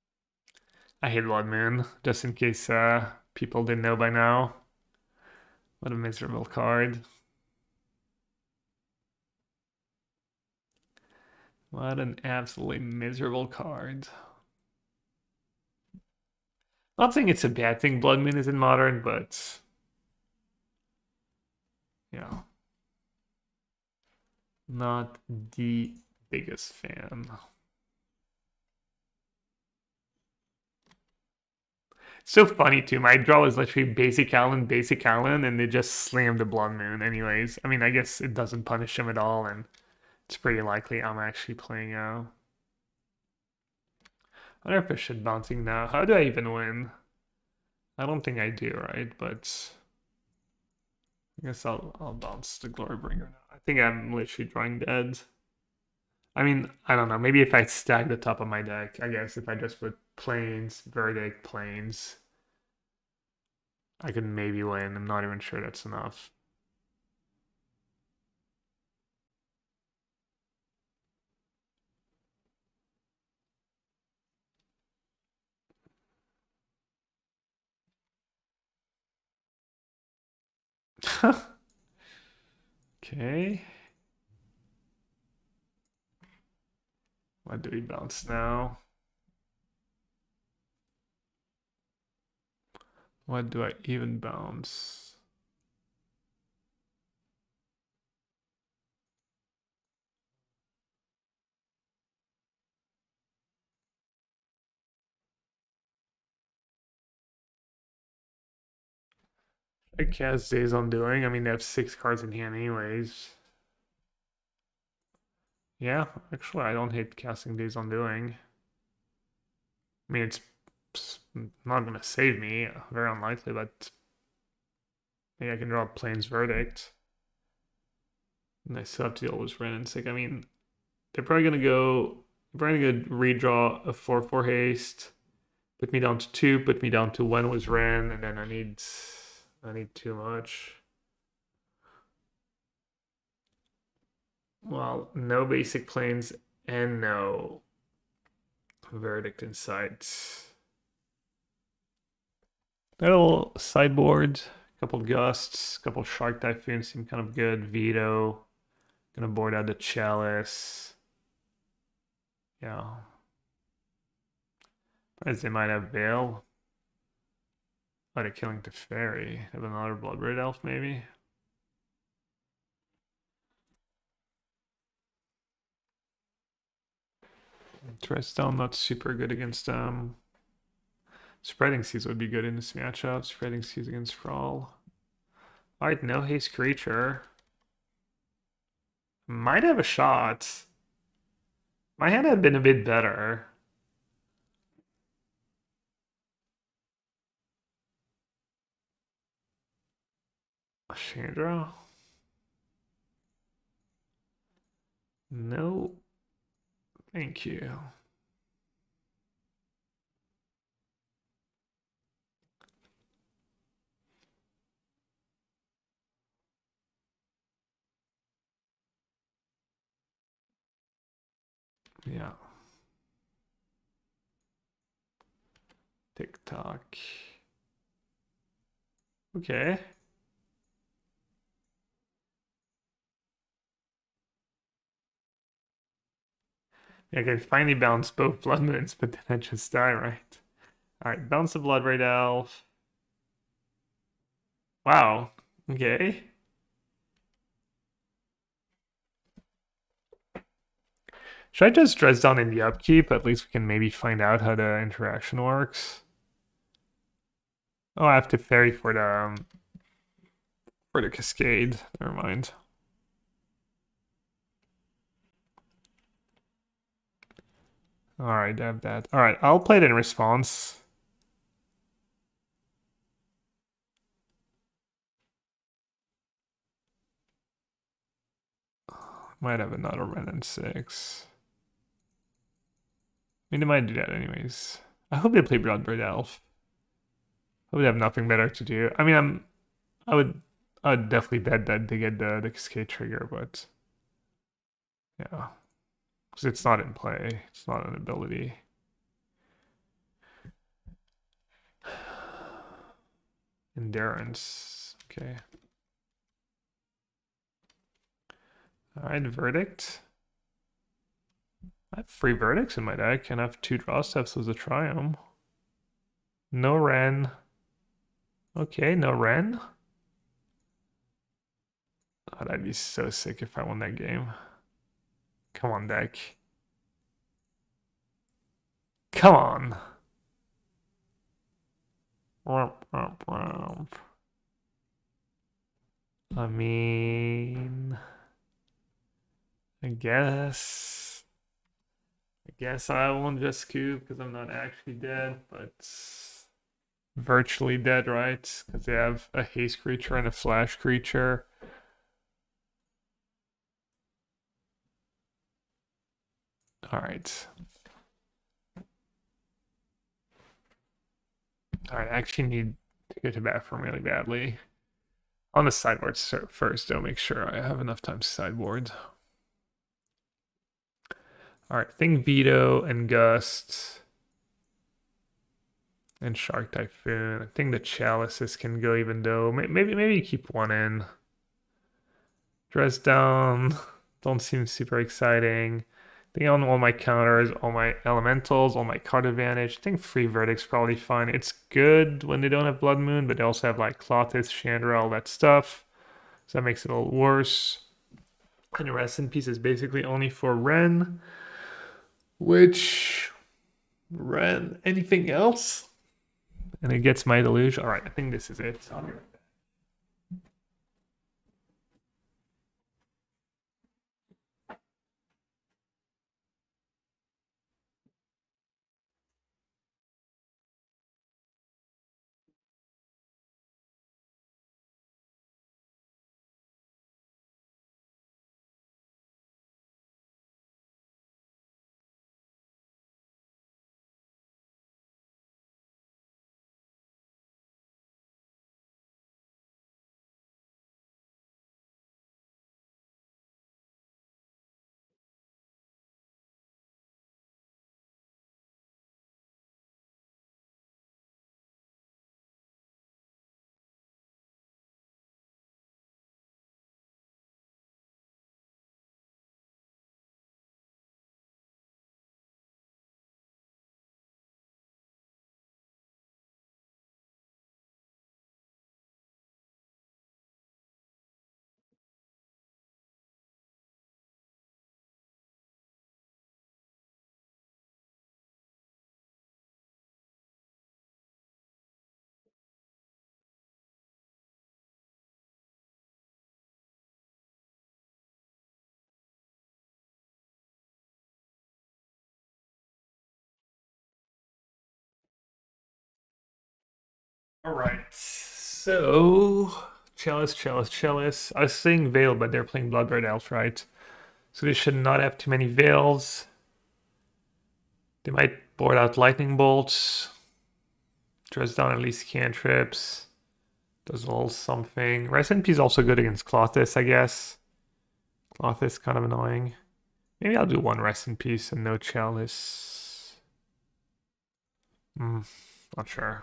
I hate Blood Moon, just in case uh, people didn't know by now. What a miserable card. What an absolutely miserable card. Not saying it's a bad thing Blood Moon is in Modern, but yeah. Not the biggest fan. So funny too. My draw was literally basic Allen, basic Allen, and they just slammed the Blood Moon anyways. I mean, I guess it doesn't punish him at all, and it's pretty likely I'm actually playing uh I wonder if I should bouncing now. How do I even win? I don't think I do, right? But I guess I'll I'll bounce the Glorybringer now. I think I'm literally drawing dead. I mean, I don't know. Maybe if I stack the top of my deck, I guess if I just put planes, verdict, planes, I could maybe win. I'm not even sure that's enough. Okay. What do we bounce now? What do I even bounce? I cast Days Undoing. I mean, they have six cards in hand anyways. Yeah, actually, I don't hate casting Days Undoing. I mean, it's not going to save me, very unlikely, but maybe I can draw a Plains Verdict. And I still have to deal with Ren and Sick. I mean, they're probably going to go, they're probably going to redraw a four four haste, put me down to two, put me down to one with Ren, and then I need, I need too much. Well, no basic planes and no Verdict in sight. Little sideboard, couple gusts, couple Shark Typhoons seem kind of good. Veto, gonna board out the Chalice. Yeah. As they might have Veil. Oh, they're killing Teferi. Have another Bloodbraid Elf, maybe? Tristone, not super good against them. Spreading Seas would be good in this matchup. Spreading Seas against Sprawl. Alright, no haste creature. Might have a shot. My hand had been a bit better. Chandra? No. Thank you. Yeah. TikTok. Okay. Yeah, I can finally bounce both Blood Moons, but then I just die, right? Alright, bounce the Bloodbraid Elf. Wow. Okay. Should I just dress down in the upkeep? At least we can maybe find out how the interaction works. Oh, I have to ferry for the um, for the Cascade. Never mind. Alright, I have that. Alright, I'll play it in response. Might have another Ren and six. I mean, they might do that anyways. I hope they play Bloodbraid Elf. I would have nothing better to do. I mean, I'm, I would, I would definitely bet that they get the, the Cascade trigger, but yeah, because it's not in play. It's not an ability. Endurance. Okay. Alright, Verdict. I have three Verdicts in my deck, and I have two draw steps as a Triumph. No Ren. Okay, no Ren. Oh, that'd be so sick if I won that game. Come on, deck. Come on. I mean, I guess, I guess I won't just scoop because I'm not actually dead, but virtually dead, right? Because they have a haste creature and a flash creature. All right. All right, I actually need to go to the bathroom really badly. On the sideboard first, though, make sure I have enough time to sideboard. All right, Thing Veto and Gust and Shark Typhoon. I think the Chalices can go, even though maybe maybe keep one in. Dress Down don't seem super exciting. I think on all my counters, all my elementals, all my card advantage. I think Free Verdict's probably fine. It's good when they don't have Blood Moon, but they also have like Clothis, Chandra, all that stuff. So that makes it a little worse. And Rest in Peace is basically only for Ren. Which... Ren... Anything else? And it gets my Deluge. Alright, I think this is it. I'll be right back. All right, so Chalice, Chalice, Chalice. I was saying Veil, but they're playing Bloodbraid Elf, right? So they should not have too many Veils. They might board out Lightning Bolts. Dress down at least cantrips. Does a little something. Rest in Peace is also good against Clothis, I guess. Clothis kind of annoying. Maybe I'll do one Rest in Peace and no Chalice. Hmm, not sure.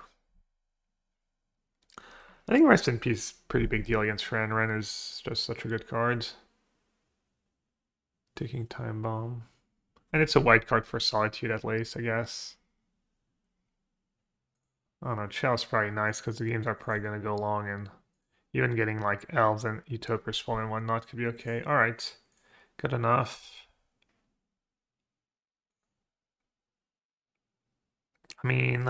I think Rest in Peace is a pretty big deal against Ren. Ren is just such a good card. Taking Time Bomb. And it's a white card for Solitude at least, I guess. I don't know, Chalice is probably nice because the games are probably going to go long, and even getting like Elves and Utopia Spawn and whatnot could be okay. Alright, good enough. I mean...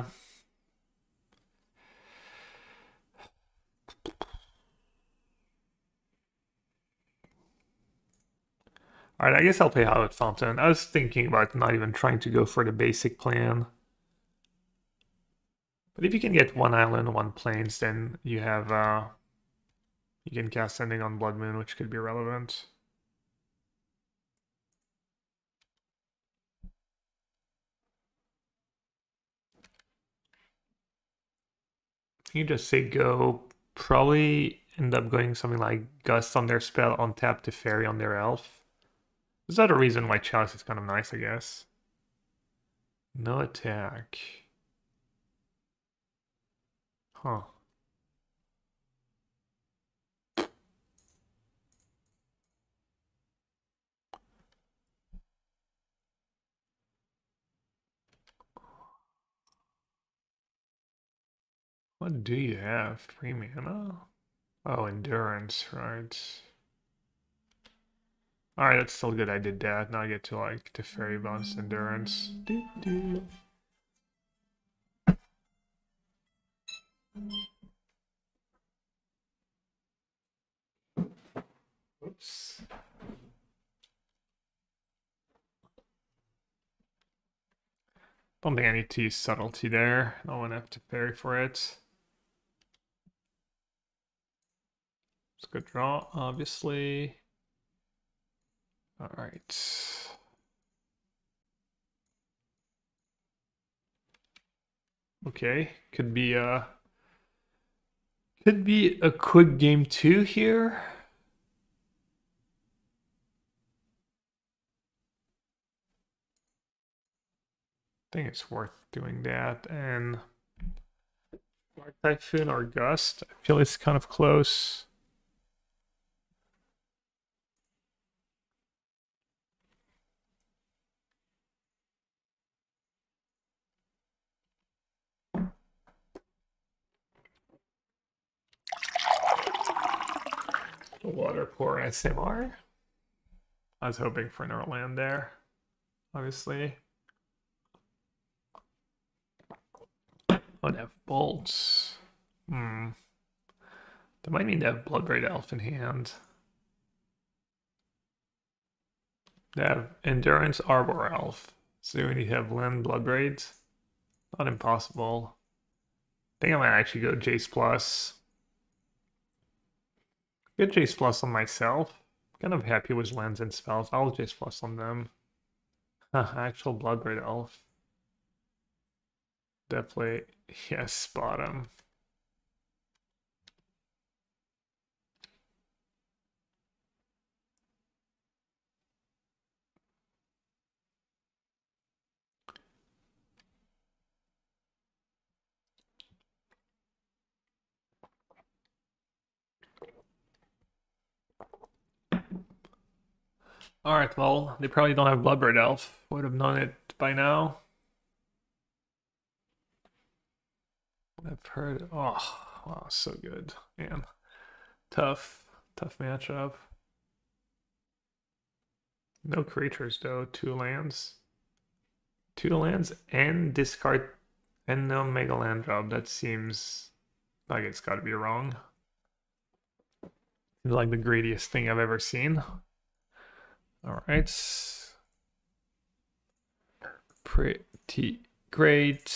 Alright, I guess I'll play Hallowed Fountain. I was thinking about not even trying to go for the basic plan. But if you can get one island, one plains, then you have, uh, you can cast Ending on Blood Moon, which could be relevant. You just say go, probably end up going something like Gust on their spell, untap to Fairy on their elf. Is that a reason why Chalice is kind of nice, I guess? No attack. Huh. What do you have? Free mana? Oh, endurance, right. Alright, that's still good I did that. Now I get to like the fairy bonus endurance. Doo -doo. Oops. Don't think I need to use subtlety there. I don't want to have to parry for it. It's a good draw, obviously. Alright. Okay, could be a could be a quick game two here. I think it's worth doing that. And Dark Typhoon or Gust. I feel it's kind of close. Water pour S M R. I was hoping for an land there, obviously. Would have bolts. Hmm. They might need to have Bloodbraid Elf in hand. They have Endurance Arbor Elf. So we need to have Land Bloodbraids. Not impossible. I think I might actually go Jace Plus. Get Jace Plus on myself. Kind of happy with lands and spells. I'll Jace Plus on them. Actual Bloodbraid Elf. Definitely, yes, spot him. Alright, well, they probably don't have Bloodbraid Elf. Would have known it by now. I've heard. Oh, wow, so good. Man. Tough. Tough matchup. No creatures, though. Two lands. Two lands and discard and no Mega Land drop. That seems like it's got to be wrong. Seems like the greediest thing I've ever seen. Alright. Pretty great.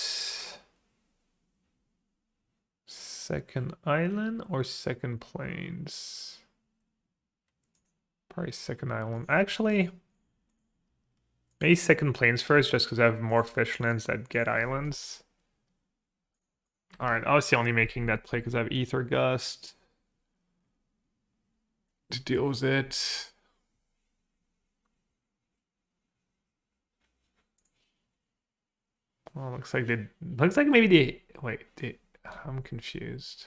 Second island or second plains? Probably second island. Actually, maybe second plains first, just because I have more fish lands that get islands. Alright, obviously only making that play because I have Ether Gust to deal with it. Well, looks like they looks like maybe they wait, they, I'm confused.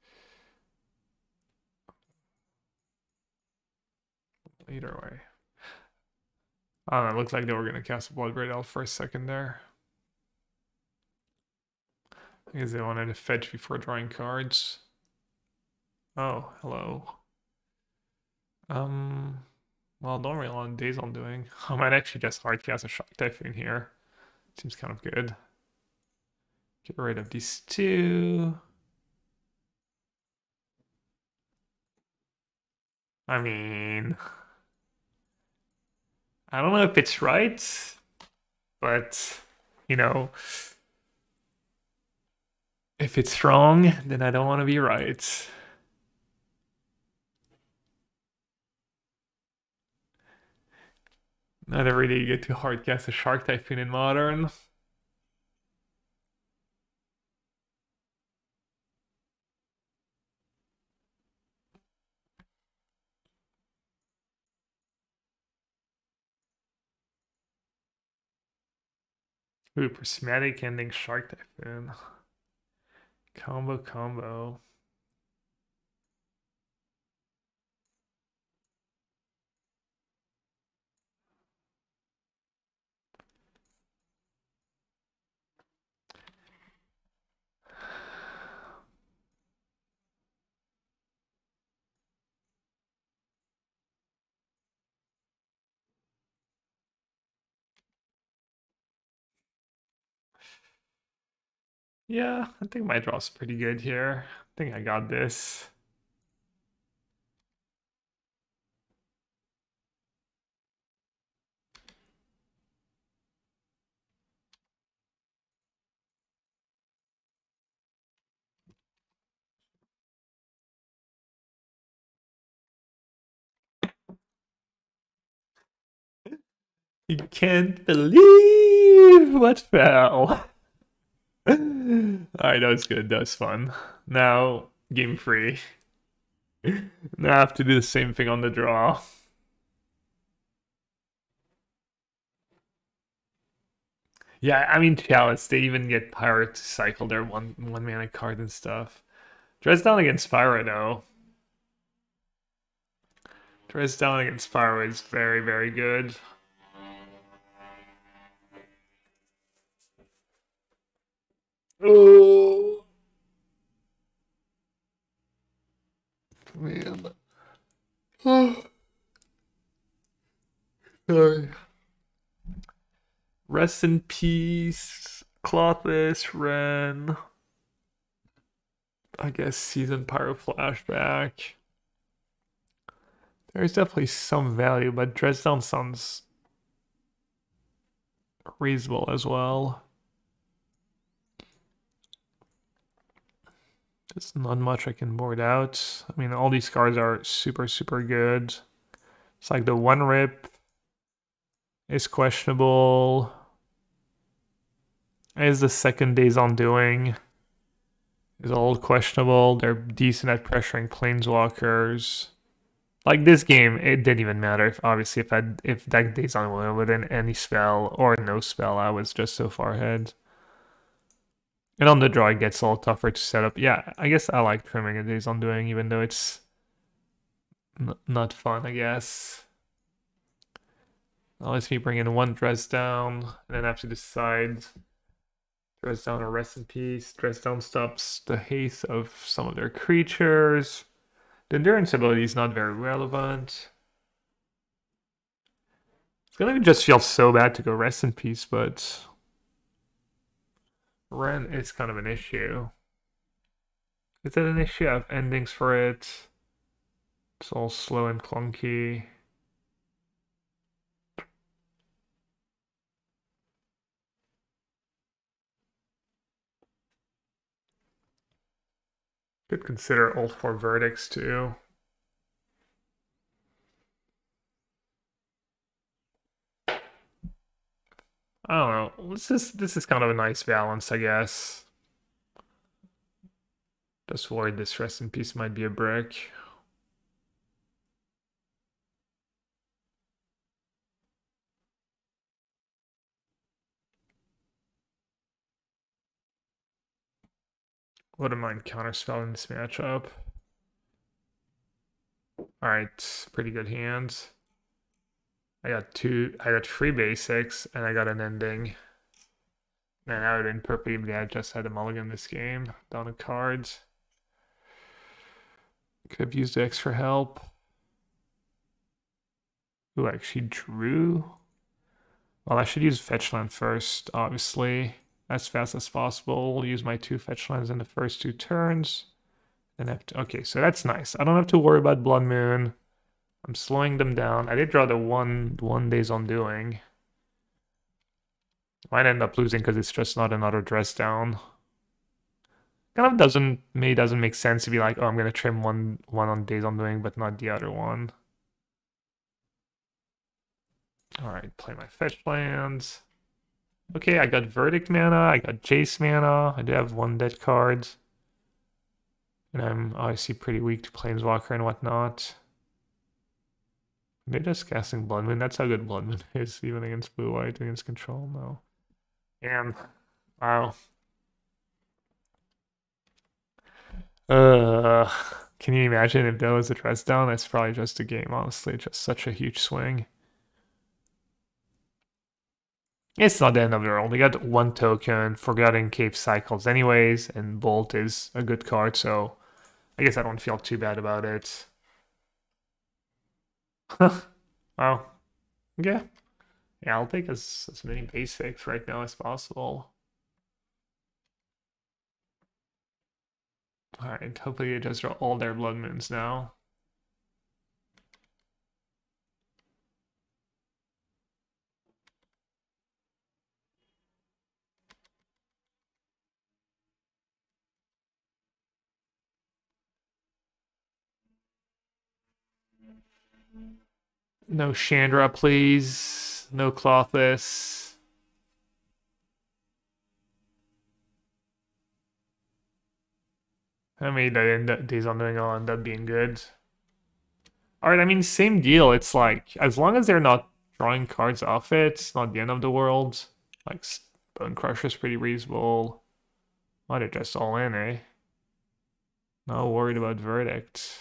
Either way. I don't know, it looked like they were gonna cast a Bloodbraid Elf for a second there. I guess they wanted to fetch before drawing cards. Oh, hello. Um, well, don't really on Days on doing. I might actually just hard cast a Shock Typhoon here. Seems kind of good. Get rid of these two. I mean, I don't know if it's right, but you know, if it's wrong, then I don't want to be right. Not every day you get to hardcast a Shark Typhoon in Modern. Ooh, Prismatic Ending Shark Typhoon. Combo, combo. Yeah, I think my draw's pretty good here. I think I got this. You can't believe what fell. Alright, that was good. That was fun. Now, game free. Now I have to do the same thing on the draw. Yeah, I mean Chalice, they even get Pirate to cycle their one one mana card and stuff. Dress down against Spyro though. Dress down against Spyro is very, very good. Oh man. Oh, sorry. Rest in peace, Clothless, Ren. I guess Season Pyro Flashback. There's definitely some value, but Dresdown sounds reasonable as well. There's not much I can board out. I mean, all these cards are super, super good. It's like the one rip is questionable. Is the second Days Undoing is all questionable. They're decent at pressuring planeswalkers. Like this game, it didn't even matter if obviously if I if that Days Undoing within any spell or no spell, I was just so far ahead. And on the draw, it gets a little tougher to set up. Yeah, I guess I like trimming a Days Undoing, even though it's not fun, I guess. Now lets me bring in one Dress Down, and then I have to decide Dress Down or Rest in Peace. Dress Down stops the haste of some of their creatures. The endurance ability is not very relevant. It's gonna just feel so bad to go Rest in Peace, but Ren is kind of an issue. Is it an issue? I have endings for it. It's all slow and clunky. Could consider all four verdicts too. I don't know. This is this is kind of a nice balance, I guess. Just worried this Rest in Peace might be a brick. Wouldn't mind counterspelling this matchup. Alright, pretty good hands. I got two, I got three basics, and I got an ending. Man, I would have been perfectly I just had a mulligan this game. Down a cards. Could have used X for help. Who actually drew? Well, I should use fetch land first, obviously. As fast as possible. Use my two fetch lands in the first two turns. Then have to, okay, so that's nice. I don't have to worry about Blood Moon. I'm slowing them down. I did draw the one one Days Undoing. Might end up losing because it's just not another Dress Down. Kind of doesn't maybe doesn't make sense to be like, oh, I'm gonna trim one one on Days Undoing, but not the other one. All right, play my fetch lands. Okay, I got Verdict mana, I got Jace mana, I do have one dead card. And I'm obviously pretty weak to Planeswalker and whatnot. Maybe just casting Blood Moon, that's how good Blood Moon is, even against Blue White, against control, no. And, wow. Uh, can you imagine if that was a Dress Down? That's probably just a game, honestly, just such a huge swing. It's not the end of the world. We got one token, Forgotten Cave Cycles anyways, and Bolt is a good card, so I guess I don't feel too bad about it. Wow. Yeah. Yeah, I'll take as, as many basics right now as possible. Alright, hopefully it just draw all their blood moons now. No Chandra, please. No Clothless. I mean, that end up, Days Undoing will end up being good. Alright, I mean, same deal. It's like, as long as they're not drawing cards off it, it's not the end of the world. Like, Bone Crusher's pretty reasonable. Might have just all in, eh? Not worried about Verdict.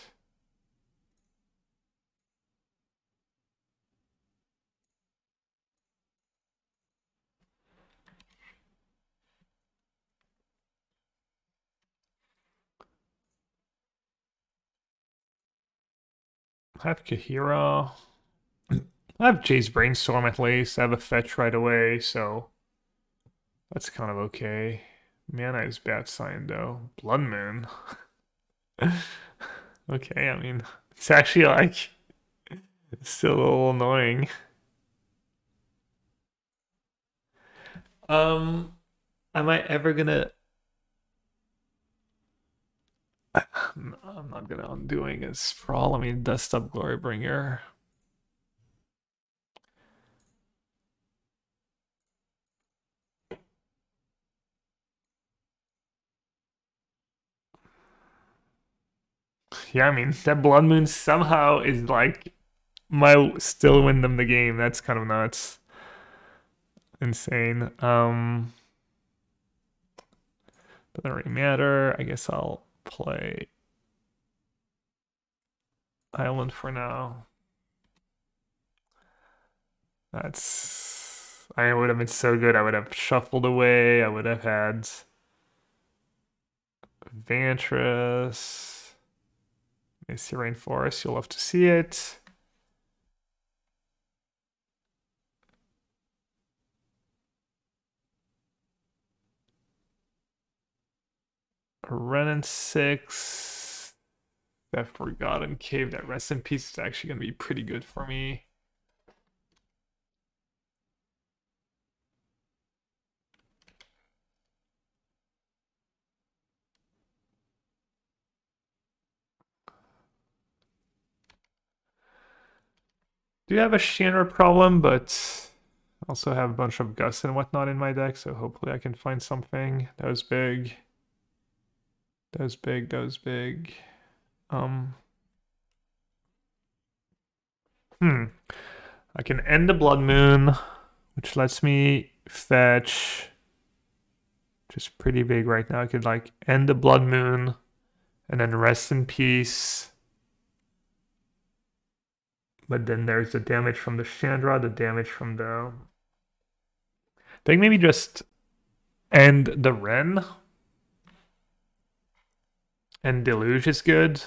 I have Kahira. I have Jay's Brainstorm at least. I have a fetch right away, so that's kind of okay. Mana is bad sign though. Blood Moon. Okay, I mean, it's actually like it's still a little annoying. Um, am I ever gonna? I'm not gonna Undoing a Sprawl. I mean, Dust Up Glorybringer. Yeah, I mean, that Blood Moon somehow is like might still win them the game. That's kind of nuts. Insane. Um, doesn't really matter. I guess I'll play Island for now. That's. I would have been so good. I would have shuffled away. I would have had Vantress. Misty Rainforest. You'll love to see it. Renin six. That Forgotten Cave, that Rest in Peace is actually going to be pretty good for me. Do have a Chandra problem, but also have a bunch of Gus and whatnot in my deck, so hopefully I can find something. That was big. That was big, that was big. Um, hmm. I can end the Blood Moon, which lets me fetch, which is pretty big right now. I could like end the Blood Moon and then Rest in Peace. But then there's the damage from the Chandra, the damage from the... I think maybe just end the Ren. And Deluge is good.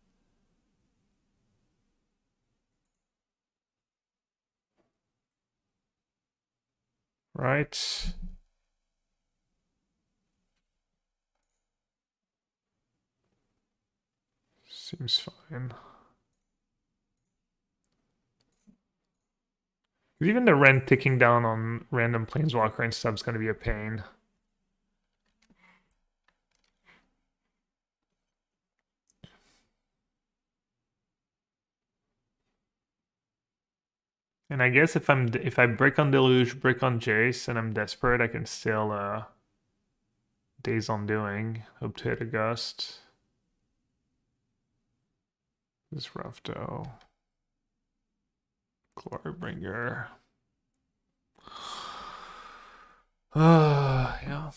Right. Seems fine. Even the Ren ticking down on random Planeswalker and stuff is going to be a pain. And I guess if I'm if I break on Deluge, break on Jace, and I'm desperate, I can still uh Days Undoing. Hope to hit a gust. This is rough though. Glorybringer. Uh yeah.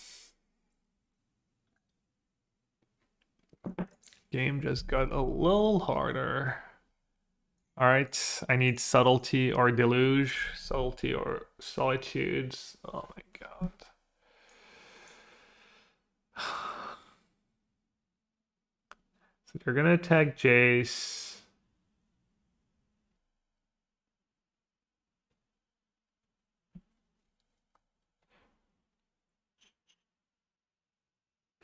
Game just got a little harder. Alright, I need Subtlety or Deluge. Subtlety or Solitudes. Oh my god. So they're gonna attack Jace.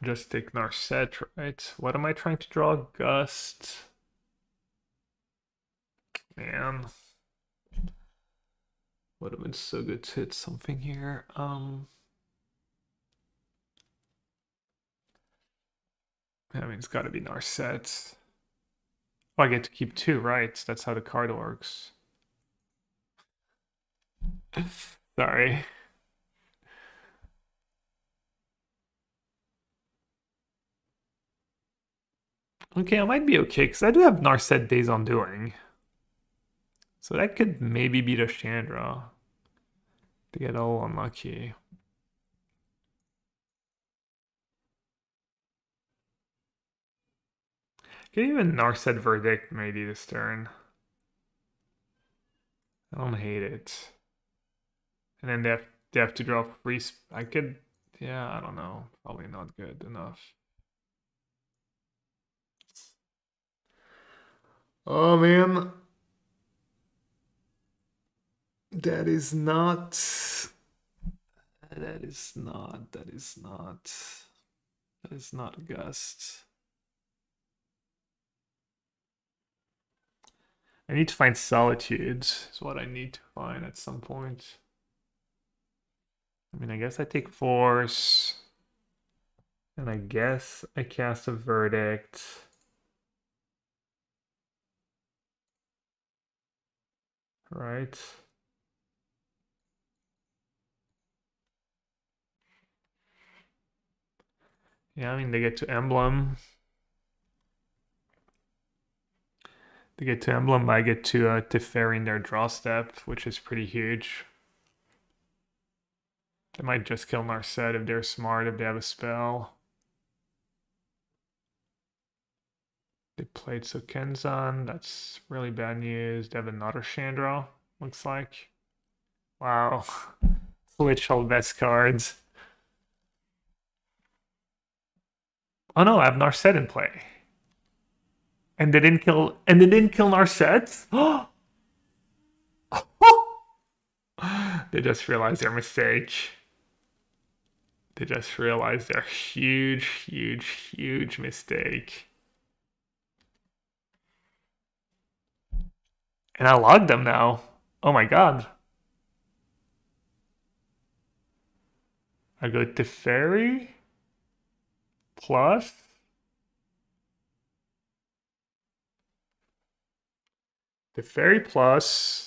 Just take Narset, right? What am I trying to draw? Gust. Man. Would have been so good to hit something here. Um, I mean, it's got to be Narset. Oh, I get to keep two, right? That's how the card works. Sorry. Okay, I might be okay, because I do have Narset Days Undoing. So that could maybe beat a Chandra to get all unlucky. Could even Narset Verdict maybe this turn. I don't hate it. And then they have, they have to draw free. I could, yeah, I don't know. Probably not good enough. Oh man. That is not. That is not. That is not. That is not a gust. I need to find Solitude, is what I need to find at some point. I mean, I guess I take Force. And I guess I cast a Verdict. Right? Yeah, I mean, they get to Emblem. They get to Emblem, I get to uh, Teferi in their draw step, which is pretty huge. They might just kill Narset if they're smart, if they have a spell. They played Sokenzan, that's really bad news. They have another Chandra, looks like. Wow. Switch all best cards. Oh no, I have Narset in play. And they didn't kill and they didn't kill Narset? They just realized their mistake. They just realized their huge, huge, huge mistake. And I logged them now. Oh my god. I go Teferi plus Teferi plus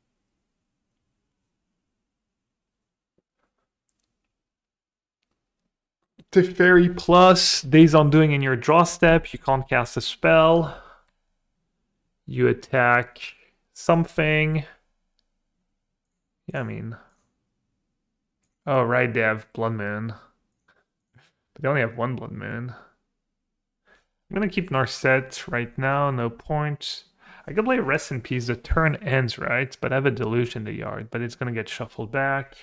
Teferi plus Days Undoing in your draw step. You can't cast a spell. You attack something. Yeah, I mean. Oh, right, they have Blood Moon. But they only have one Blood Moon. I'm gonna keep Narset right now, no point. I could play Rest in Peace. The turn ends, right? But I have a Deluge in the yard, but it's gonna get shuffled back.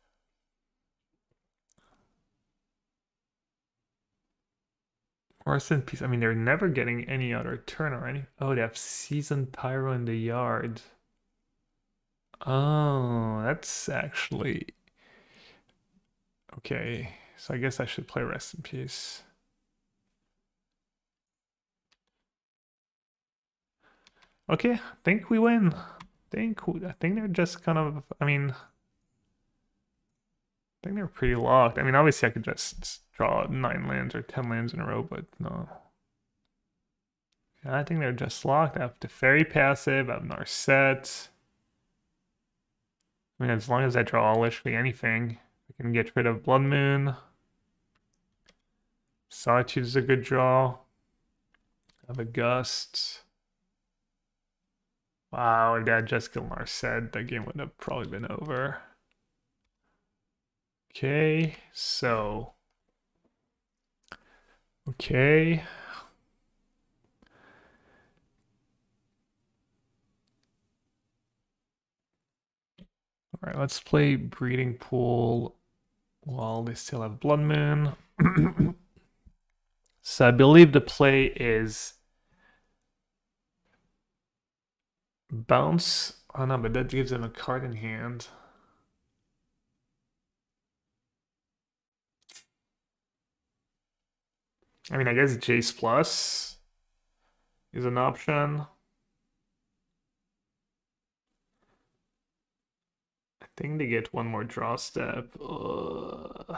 Rest in Peace. I mean, they're never getting any other turn or any. Oh, they have Seasoned Pyro in the yard. Oh, that's actually okay. So I guess I should play Rest in Peace. Okay, I think we win. I think I think they're just kind of. I mean, I think they're pretty locked. I mean, obviously I could just draw nine lands or ten lands in a row, but no. I think they're just locked. I have Teferi passive. I have Narset. I mean, as long as I draw literally anything, I can get rid of Blood Moon. Solitude is a good draw. I have a Gust. Wow, if that just killed Narset, that game would have probably been over. Okay, so. Okay. All right, let's play Breeding Pool while they still have Blood Moon. So I believe the play is bounce. Oh no, but that gives them a card in hand. I mean, I guess Jace Plus is an option. I think they get one more draw step. Ugh.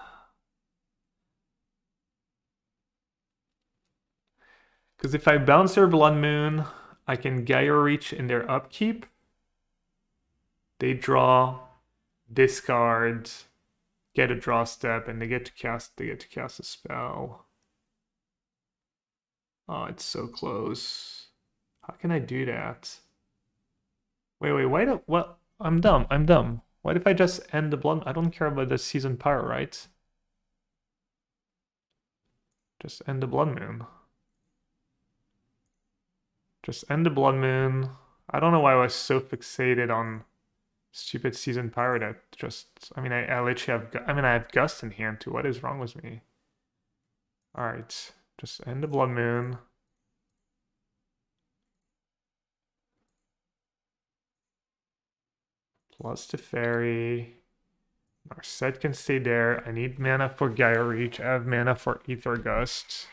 Because if I bounce their Blood Moon, I can Gaia Reach in their upkeep. They draw, discard, get a draw step, and they get to cast. They get to cast a spell. Oh, it's so close. How can I do that? Wait, wait, why do what? I'm dumb. I'm dumb. What if I just end the blood? I don't care about the season power, right? Just end the Blood Moon. Just end the Blood Moon. I don't know why I was so fixated on stupid season power that just, I mean, I, I literally have, I mean, I have Gust in hand too. What is wrong with me? All right, just end the Blood Moon. Plus the Fairy. Narset can stay there. I need mana for Gaia Reach. I have mana for Aether Gust.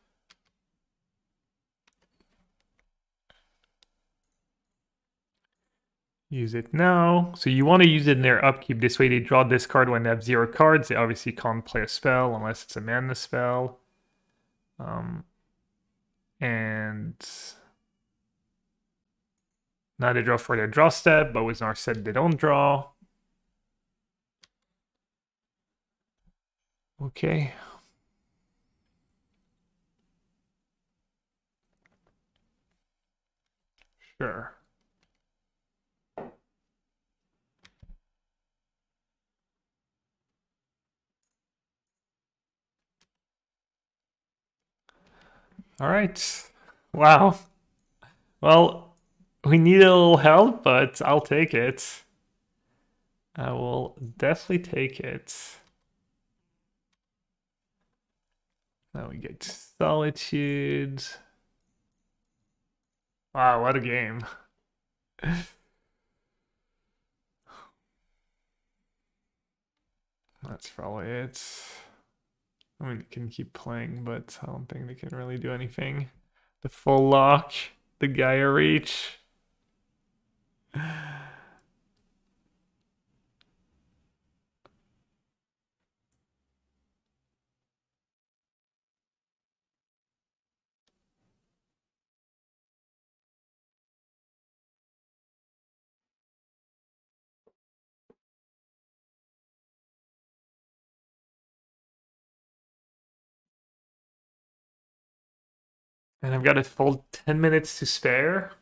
Use it now. So you want to use it in their upkeep. This way they draw this card when they have zero cards. They obviously can't play a spell unless it's a mana spell. Um, and now they draw for their draw step, but with Narset they don't draw. Okay. Sure. All right. Wow. Well, we need a little help, but I'll take it. I will definitely take it. Now we get Solitude. Wow, what a game. That's probably it. I mean, they can keep playing, but I don't think they can really do anything. The full lock, the Gaia Reach. And I've got a full ten minutes to spare.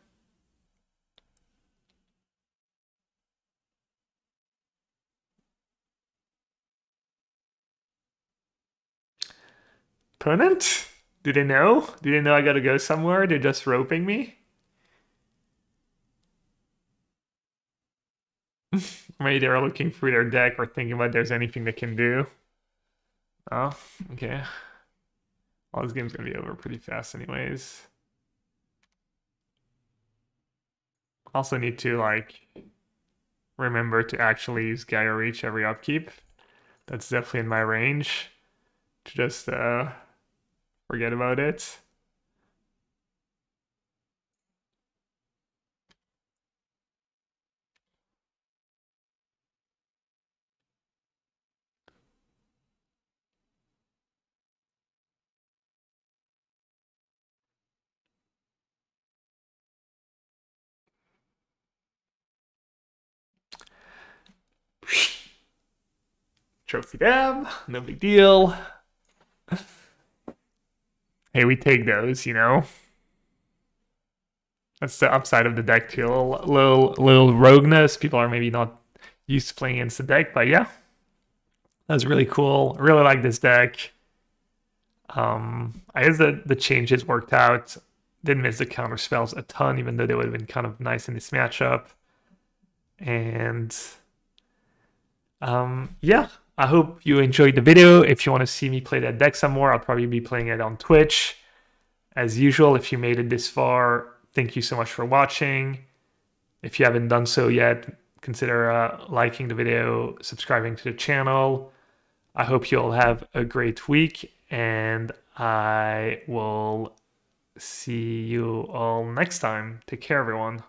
Opponent? Do they know? Do they know I gotta go somewhere? They're just roping me? Maybe they're looking through their deck or thinking about there's anything they can do. Oh, okay. Well, this game's gonna be over pretty fast anyways. Also need to, like, remember to actually use Gaia Reach every upkeep. That's definitely in my range. To just uh, forget about it. Trophy Dam, no big deal. Hey, we take those, you know. That's the upside of the deck too. A little, little, little rogueness. People are maybe not used to playing against the deck, but yeah, that was really cool. I really like this deck. Um, I guess the the changes worked out. Didn't miss the counter spells a ton, even though they would have been kind of nice in this matchup. And um, yeah, I hope you enjoyed the video. If you want to see me play that deck some more, I'll probably be playing it on Twitch. As usual, if you made it this far, thank you so much for watching. If you haven't done so yet, consider uh, liking the video, subscribing to the channel. I hope you all have a great week, and I will see you all next time. Take care, everyone.